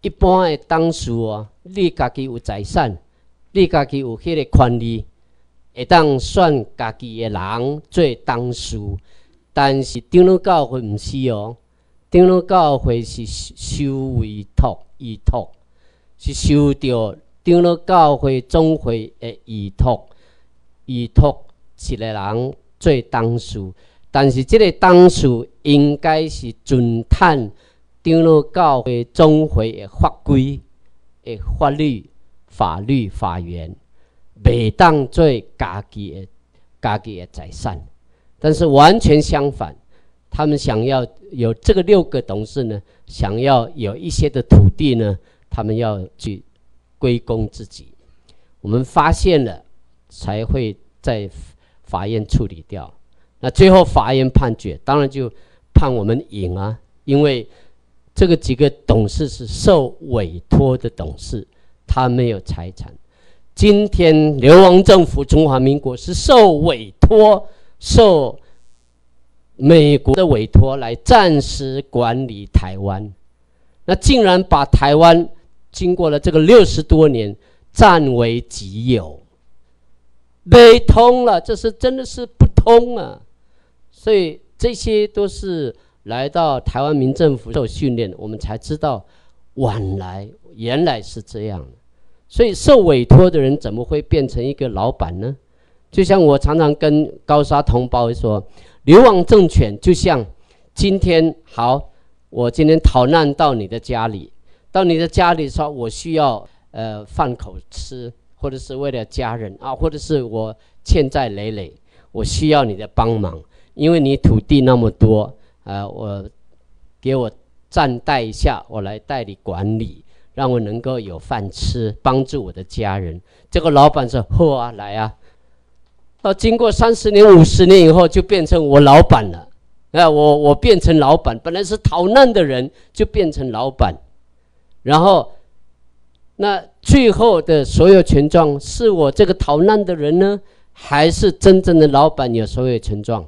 一般的董事哦，你家己有财产，你家己有迄个权利，会当选家己的人做董事。但是长老教会毋是哦，长老教会是受委托，是受到长老教会总会的委托一个人做董事。但是这个董事应该是遵探长老教会总会的法规、的法律、法源，袂当做家己的财产。但是完全相反，他们想要有这个6个董事呢，想要有一些的土地呢，他们要去归公自己。我们发现了，才会在法院处理掉。那最后法院判决，当然就判我们赢啊，因为这个几个董事是受委托的董事，他没有财产。今天流亡政府中华民国是受委托，受美国的委托来暂时管理台湾，那竟然把台湾经过了这个60多年占为己有，没通了，这是真的是不通啊！所以这些都是来到台湾民政府受训练，我们才知道原来是这样的。所以受委托的人怎么会变成一个老板呢？就像我常常跟高砂同胞说，流亡政权就像今天好，我今天逃难到你的家里，说我需要饭口吃，或者是为了家人啊，或者是我欠债累累，我需要你的帮忙，因为你土地那么多，给我暂代一下，我来代理管理，让我能够有饭吃，帮助我的家人。这个老板说好啊，来啊。经过30年、50年以后，就变成我老板了。我变成老板，本来是逃难的人，就变成老板。然后，那最后的所有权状是我这个逃难的人呢，还是真正的老板有所有权状？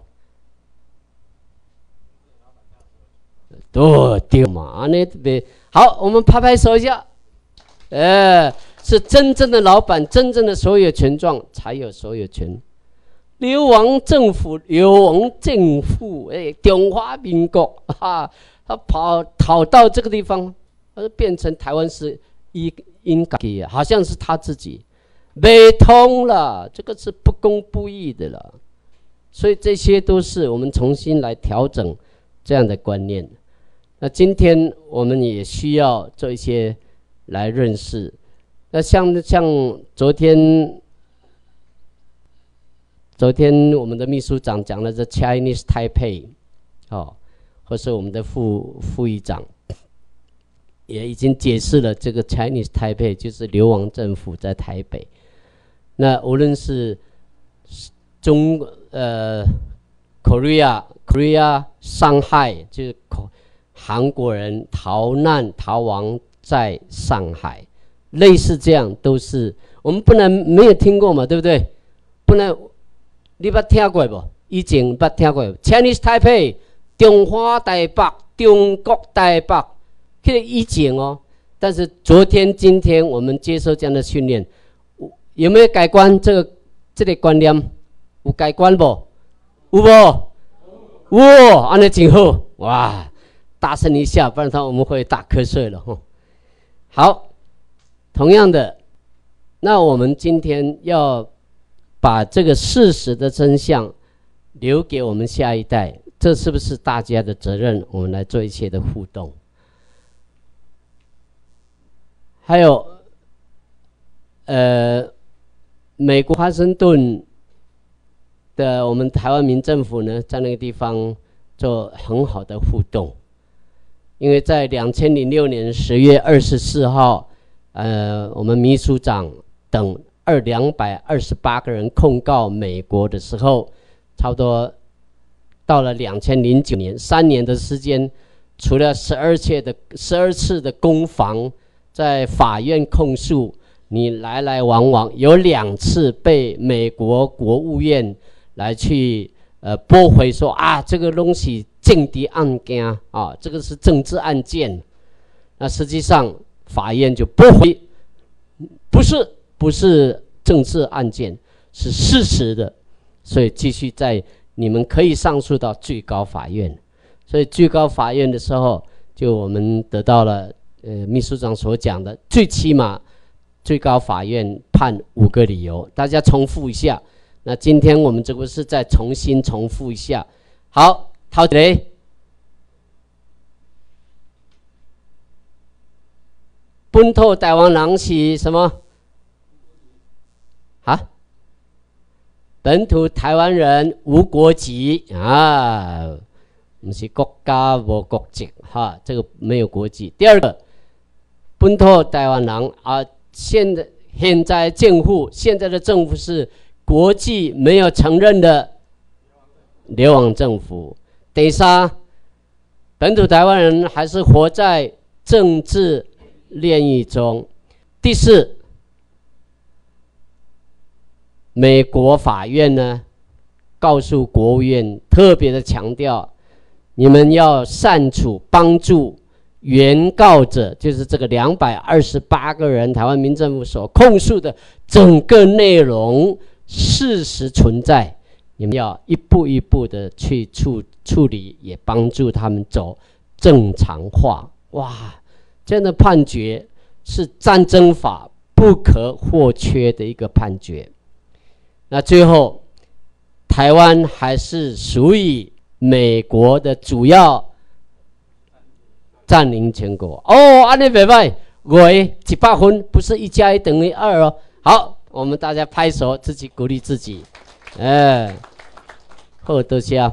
对嘛？好，我们拍拍手一下。是真正的老板，真正的所有权状才有所有权。流亡政府，中华民国他逃到这个地方，变成台湾是应该的，好像是他自己没通了，这个是不公不义的了。所以这些都是我们重新来调整这样的观念。那今天我们也需要做一些来认识。那像昨天我们的秘书长讲了这 Chinese Taipei， 或是我们的副议长也已经解释了这个 Chinese Taipei 就是流亡政府在台北。那无论是Korea 上海，就是韩国人逃亡在上海，类似这样都是我们不能没有听过嘛，对不对？不能。你捌听过不？以前捌听过 Chinese Taipei 中华台北、中国台北，这个以前哦。但是昨天、今天我们接受这样的训练，有没有改观？这个观念有改观不？有不？有，安尼真好哇！大声一下，不然我们会打瞌睡了哈。好，同样的，那我们今天要把这个事实的真相留给我们下一代，这是不是大家的责任？我们来做一些的互动。还有，美国华盛顿的我们台湾民政府呢，在那个地方做很好的互动，因为在2006年10月24号，我们秘书长等228个人控告美国的时候，差不多到了2009年，3年的时间，除了12次的攻防，在法院控诉，你来往往有2次被美国国务院来去驳回说啊，这个东西政治案件啊，这个是政治案件。那实际上法院就不是政治案件，是事实的，所以继续你们可以上诉到最高法院。所以最高法院的时候，就我们得到了秘书长所讲的，最起码最高法院判5个理由，大家重复一下。那今天我们这个是再重新重复一下。好，头一个，本土台湾人是什么？啊？本土台湾人无国籍啊，不是国家无国籍哈，这个没有国籍。第二个，本土台湾人啊，现在政府现在的政府是国际没有承认的流亡政府。第三，本土台湾人还是活在政治炼狱中。第四，美国法院呢，告诉国务院，特别的强调，你们要善处帮助原告者，就是这个228个人台湾民政府所控诉的整个内容事实存在，你们要一步一步的去处理，也帮助他们走正常化。哇，这样的判决是战争法不可或缺的一个判决。那最后，台湾还是属于美国的主要占领全国哦，安尼袂歹，我100分，不是1加1等于2哦。好，我们大家拍手，自己鼓励自己。好，多谢。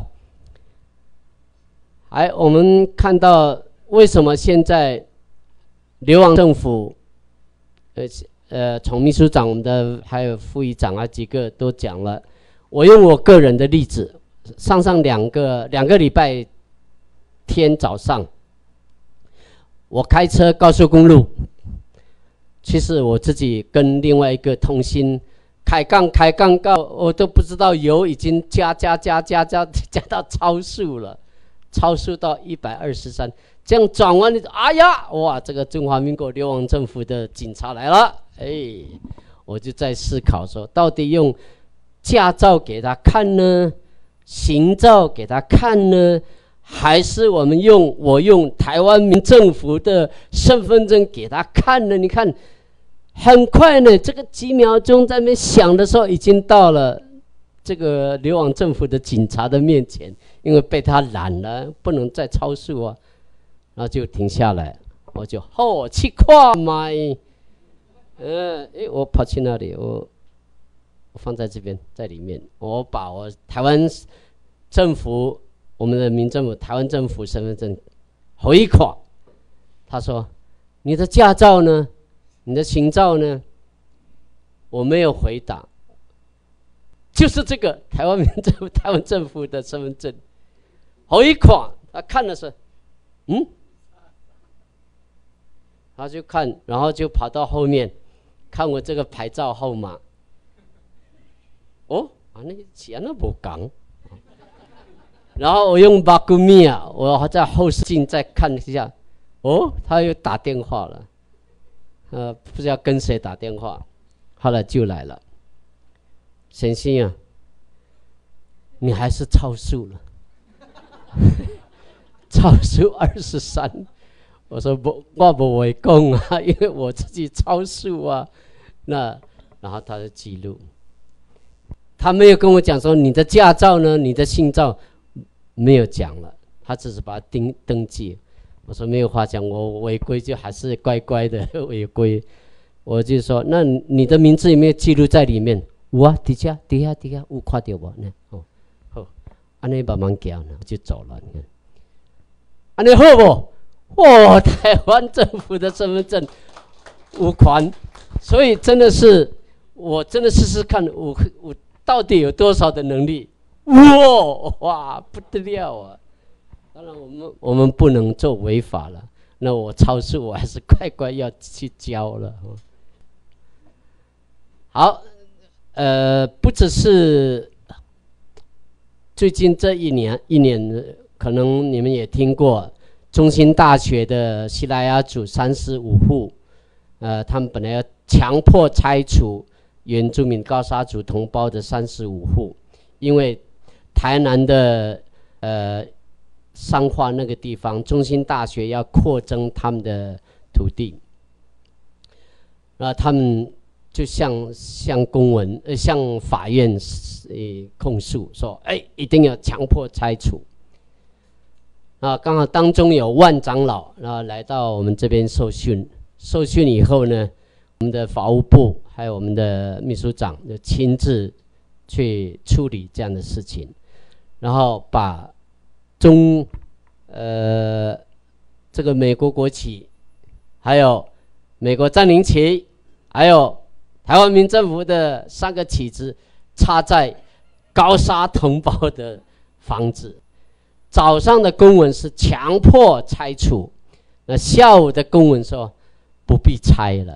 我们看到为什么现在流亡政府，从秘书长我们的还有副议长啊几个都讲了。我用我个人的例子，上两个礼拜天早上，我开车高速公路，其实我自己跟另外一个同心开杠到我都不知道油已经加到超速了，超速到123，这样转弯，哎呀，哇，这个中华民国流亡政府的警察来了，我就在思考说，到底用驾照给他看呢，行照给他看呢，还是我用台湾民政府的身份证给他看呢？你看，很快呢，这个几秒钟在那边想的时候，已经到了这个流亡政府的警察的面前，因为被他拦了，不能再超速啊，然后就停下来，我就去看嘛，我跑去那里，我放在这边，在里面，我把我台湾政府，我们的民政府，台湾政府身份证回看，他说：“你的驾照呢？你的行照呢？”我没有回答，就是这个台湾政府的身份证回看，他看的是，他就看，然后就跑到后面看我这个牌照号码。那钱都不讲，然后我用巴古米啊，我在后视镜再看一下，他又打电话了，不知道跟谁打电话，后来就来了，先生啊，你还是超速了，超速23，我说我不会讲啊，因为我自己超速啊，然后他就记录。他没有跟我讲说你的驾照呢，你的信照没有讲了，他只是把它登记。我说没有话讲，我违规就还是乖乖的违规。我就说那你的名字有没有记录在里面？有啊，底下有看到我呢。好，安尼慢慢讲呢，就走了。你看，安尼好不？台湾政府的身份证有款，所以真的是，我真的试试看，我到底有多少的能力？哇，不得了啊！当然，我们不能做违法了。那我超速，我还是乖乖要去交了。好，不只是最近这一年，可能你们也听过，中兴大学的西拉雅族35户他们本来要强迫拆除原住民高沙族同胞的35户，因为台南的彰化那个地方，中兴大学要扩增他们的土地，他们就向公文向法院控诉说，一定要强迫拆除。刚好当中有万长老，来到我们这边受训。受训以后呢，我们的法务部还有我们的秘书长就亲自去处理这样的事情，然后把这个美国国旗，还有美国占领旗，还有台湾民政府的3个旗帜插在高沙同胞的房子。早上的公文是强迫拆除，那下午的公文说不必拆了，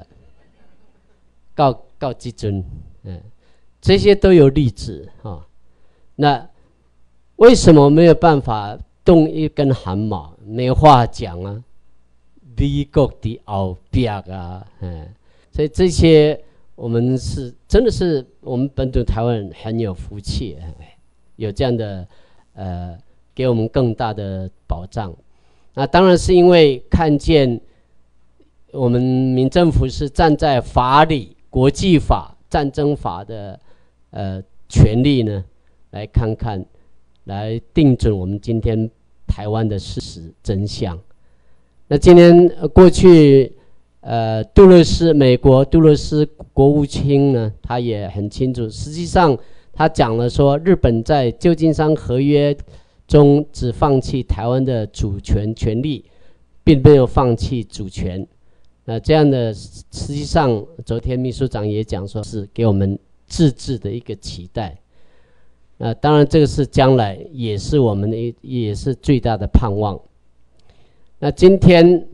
告基准，这些都有例子那为什么没有办法动一根汗毛？没话讲啊，美国的后边啊，所以这些我们是真的是我们本土台湾人很有福气，有这样的给我们更大的保障。那当然是因为看见我们民政府是站在法理、国际法、战争法的权利呢，来看看，来定准我们今天台湾的事实真相。那今天过去美国杜勒斯国务卿呢，他也很清楚，实际上他讲了说，日本在旧金山合约中只放弃台湾的主权权利，并没有放弃主权。这样的实际上，昨天秘书长也讲说，是给我们自治的一个期待。当然这个是将来也是我们的也是最大的盼望。那今天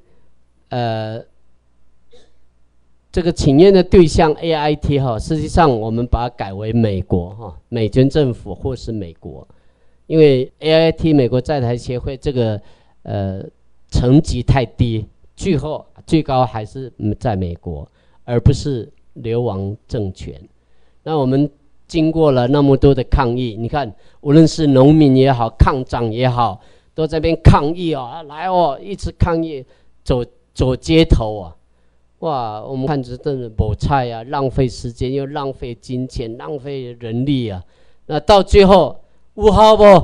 这个请愿的对象 AIT 实际上我们把它改为美国美军政府或是美国，因为 AIT 美国在台协会这个层级太低，最高还是在美国，而不是流亡政权。那我们经过了那么多的抗议，你看无论是农民也好，抗长也好，都在那边抗议来一直抗议，走街头哇，我们看着真的没菜浪费时间，又浪费金钱，浪费人力那到最后有效不？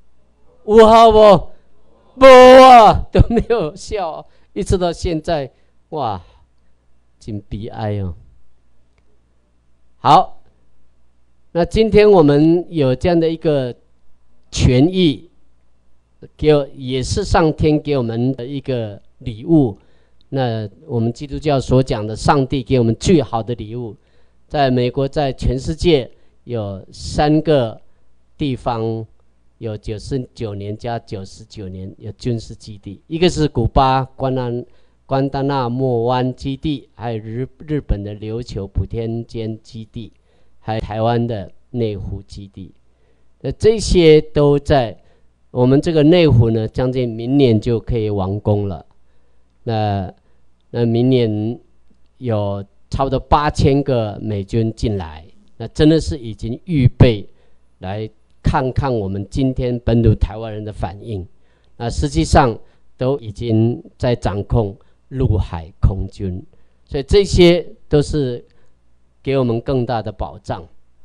没都没有效一直到现在，哇，真悲哀好，那今天我们有这样的一个权益，也是上天给我们的一个礼物。那我们基督教所讲的上帝给我们最好的礼物，在美国，在全世界有3个地方有99年加99年有军事基地，一个是古巴关达纳莫湾基地，还有日本的琉球普天间基地，还有台湾的内湖基地。这些都在我们这个内湖呢，将近明年就可以完工了。那明年有差不多8000个美军进来，那真的是已经预备来看看我们今天本土台湾人的反应。实际上都已经在掌控陆海空军，所以这些都是给我们更大的保障。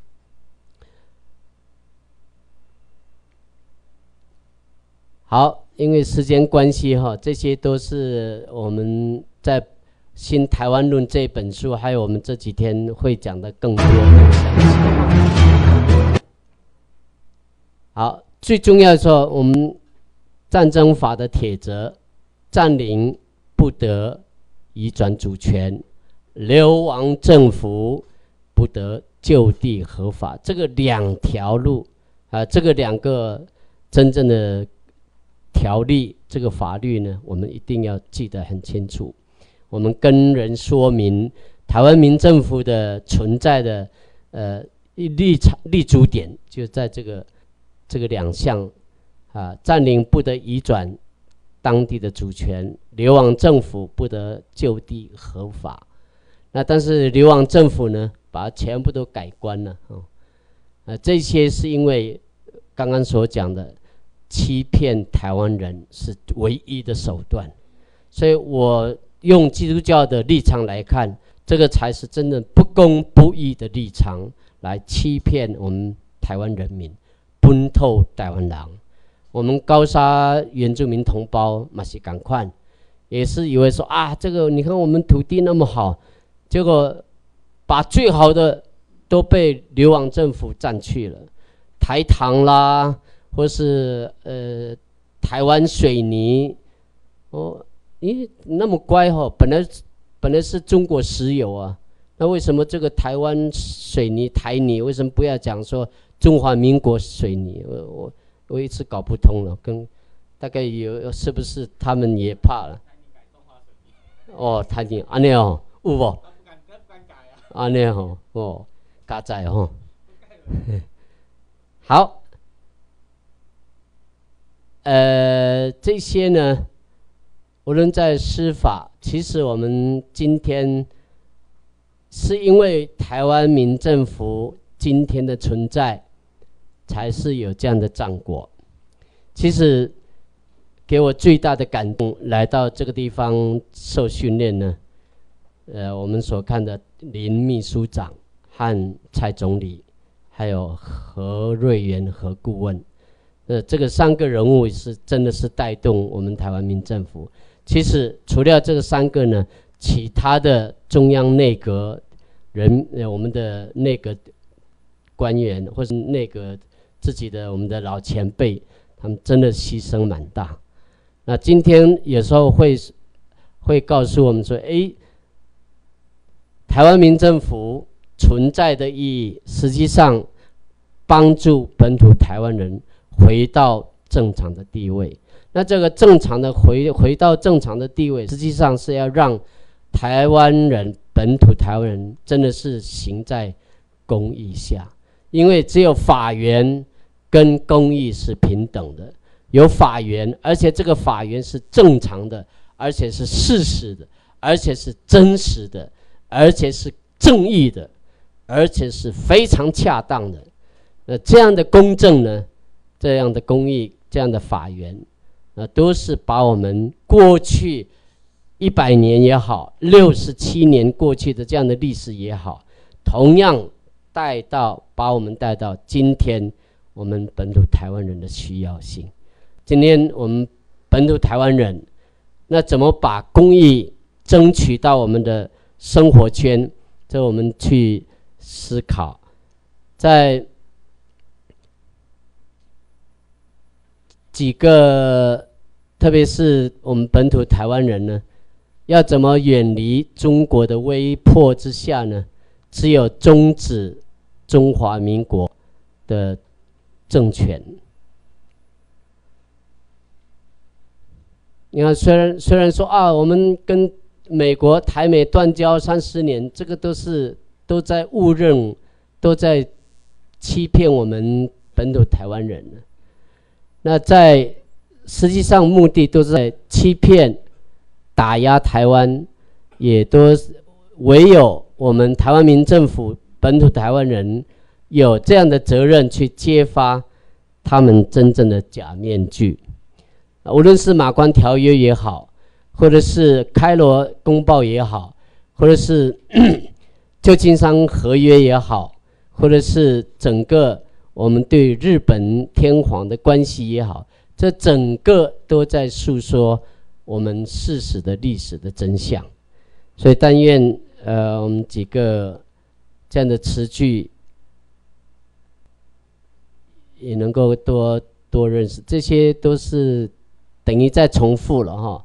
好，因为时间关系这些都是我们在《新台湾论》这本书，还有我们这几天会讲的更多更详细。好，最重要的说，我们战争法的铁则，占领不得移转主权，流亡政府不得就地合法，这个2条路这个2个真正的条例，这个法律呢，我们一定要记得很清楚。我们跟人说明台湾民政府的存在的立足点，就在这个2项占领不得移转当地的主权，流亡政府不得就地合法。 那但是流亡政府呢，把它全部都改观了这些是因为刚刚所讲的欺骗台湾人是唯一的手段，所以我用基督教的立场来看，这个才是真正不公不义的立场，来欺骗我们台湾人民，分透台湾人。我们高沙原住民同胞嘛是赶快，也是以为说啊，这个你看我们土地那么好，结果把最好的都被流亡政府占去了，台糖啦，或是台湾水泥咦那么乖本来是中国石油啊，那为什么这个台湾水泥台泥为什么不要讲说中华民国水泥？我一直搞不通了，大概是不是他们也怕了？台泥安尼有无？安尼加载好，这些呢，无论在司法，其实我们今天是因为台湾民政府今天的存在，才是有这样的战果。其实给我最大的感动，来到这个地方受训练呢，我们所看的林秘书长和蔡总理，还有何瑞元何顾问，这个3个人物是真的是带动我们台湾民政府。其实除了这个3个呢，其他的中央内阁我们的内阁官员或是内阁自己的我们的老前辈，他们真的牺牲蛮大。那今天有时候会告诉我们说，台湾民政府存在的意义，实际上帮助本土台湾人回到正常的地位。那这个正常的回到正常的地位，实际上是要让台湾人本土台湾人真的是行在公义下，因为只有法源跟公义是平等的，有法源，而且这个法源是正常的，而且是事实的，而且是真实的，而且是正义的，而且是非常恰当的。这样的公正呢，这样的公义，这样的法源，都是把我们过去100年也好，67年过去的这样的历史也好，同样把我们带到今天我们本土台湾人的需要性。今天我们本土台湾人，那怎么把公益争取到我们的生活圈，这我们去思考。在几个，特别是我们本土台湾人呢，要怎么远离中国的威迫之下呢？只有终止中华民国的政权。你看，虽然说我们跟美国台美断交30年，这个都在误认，都在欺骗我们本土台湾人。那实际上目的都是在欺骗、打压台湾，也都唯有我们台湾民政府本土台湾人有这样的责任去揭发他们真正的假面具。无论是马关条约也好，或者是开罗公报也好，或者是旧金山合约也好，或者是整个我们对日本天皇的关系也好，这整个都在诉说我们事实的历史的真相。所以但愿我们几个这样的词句也能够多认识，这些都是等于在重复了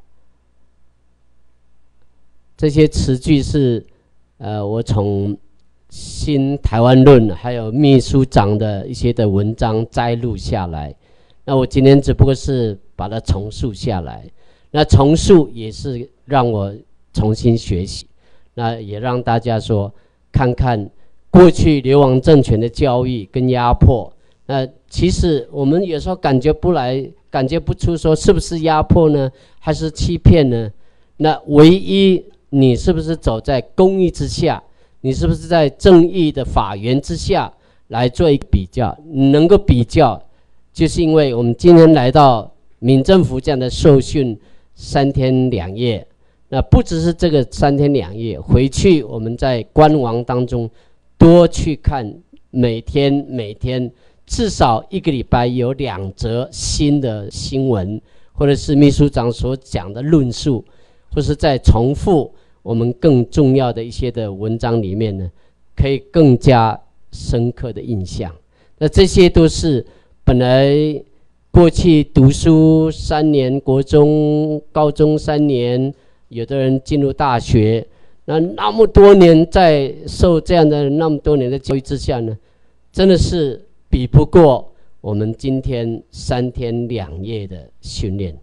这些词句是我从新台湾论还有秘书长的一些的文章摘录下来，那我今天只不过是把它重述下来，那重述也是让我重新学习，那也让大家说看看过去流亡政权的教育跟压迫，那其实我们有时候感觉不出说是不是压迫呢，还是欺骗呢？那唯一你是不是走在公义之下？你是不是在正义的法源之下来做一个比较？能够比较，就是因为我们今天来到闽政府这样的受训3天2夜，那不只是这个3天2夜，回去我们在官网当中多去看，每天至少1个礼拜有2则新的新闻，或者是秘书长所讲的论述，或是在重复我们更重要的一些的文章里面呢，可以更加深刻的印象。那这些都是本来过去读书3年，国中、高中3年，有的人进入大学，那么多年在受这样的那么多年的教育之下呢，真的是比不过我们今天3天2夜的训练。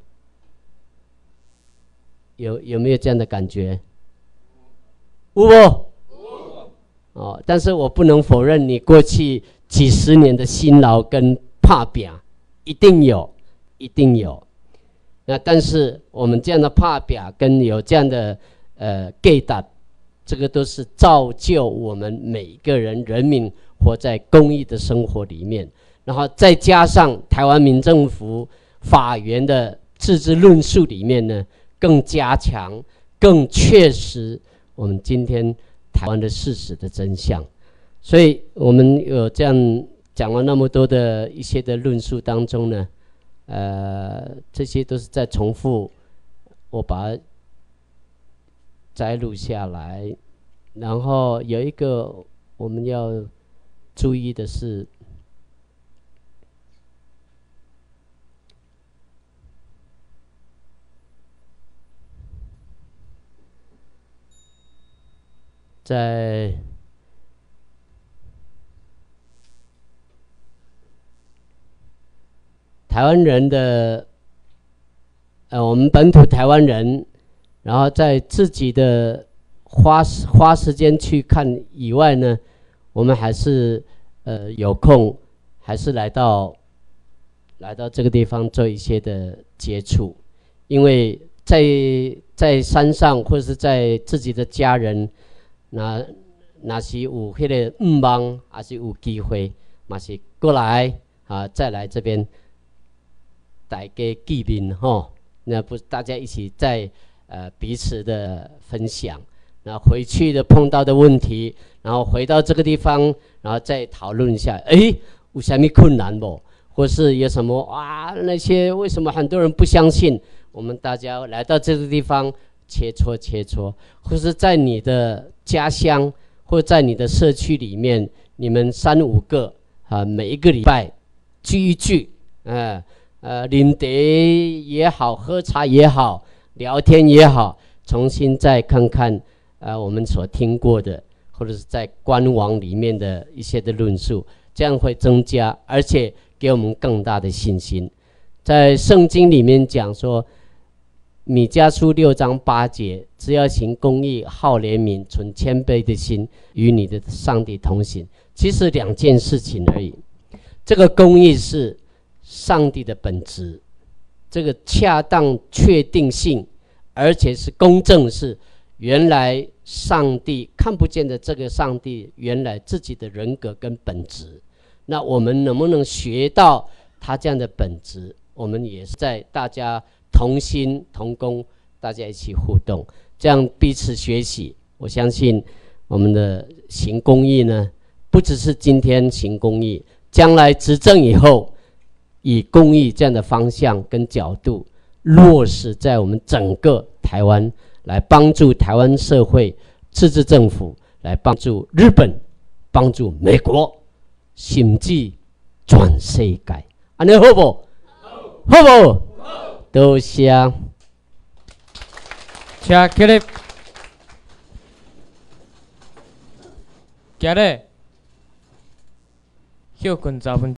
有没有这样的感觉？有不？哦，但是我不能否认你过去几十年的辛劳跟打拼，一定有。那但是我们这样的打拼跟有这样的给达，这个都是造就我们每一个人民活在公益的生活里面，然后再加上台湾民政府法源的自治论述里面呢，更加强、更确实我们今天台湾的事实的真相。所以我们有这样讲了那么多的一些的论述当中呢，这些都是在重复，我把它摘录下来。然后有一个我们要注意的是，在台湾人的我们本土台湾人，然后在自己的花时间去看以外呢，我们还是有空还是来到这个地方做一些的接触，因为在山上或是在自己的家人，那是有那个望，还是有机会，嘛是过来再来这边大家见面哈。那不大家一起在彼此的分享，然后回去的碰到的问题，然后回到这个地方，然后再讨论一下，有什么困难不？或是有什么那些为什么很多人不相信？我们大家来到这个地方切磋，或是在你的家乡或在你的社区里面，你们3、5个每一个礼拜聚一聚，饮茶也好，喝茶也好，聊天也好，重新再看看我们所听过的，或者是在官网里面的一些的论述，这样会增加，而且给我们更大的信心。在圣经里面讲说，米迦书6章8节，只要行公义，好怜悯，存谦卑的心，与你的上帝同行。其实2件事情而已。这个公义是上帝的本质，这个恰当确定性，而且是公正，是原来上帝看不见的这个上帝原来自己的人格跟本质。那我们能不能学到他这样的本质？我们也是在大家同心同工，大家一起互动，这样彼此学习。我相信我们的行公义呢，不只是今天行公义，将来执政以后，以公义这样的方向跟角度落实在我们整个台湾，来帮助台湾社会自治政府，来帮助日本，帮助美国，甚至全世界。安尼好不？好不？多谢。 请起立。今日休困10分钟。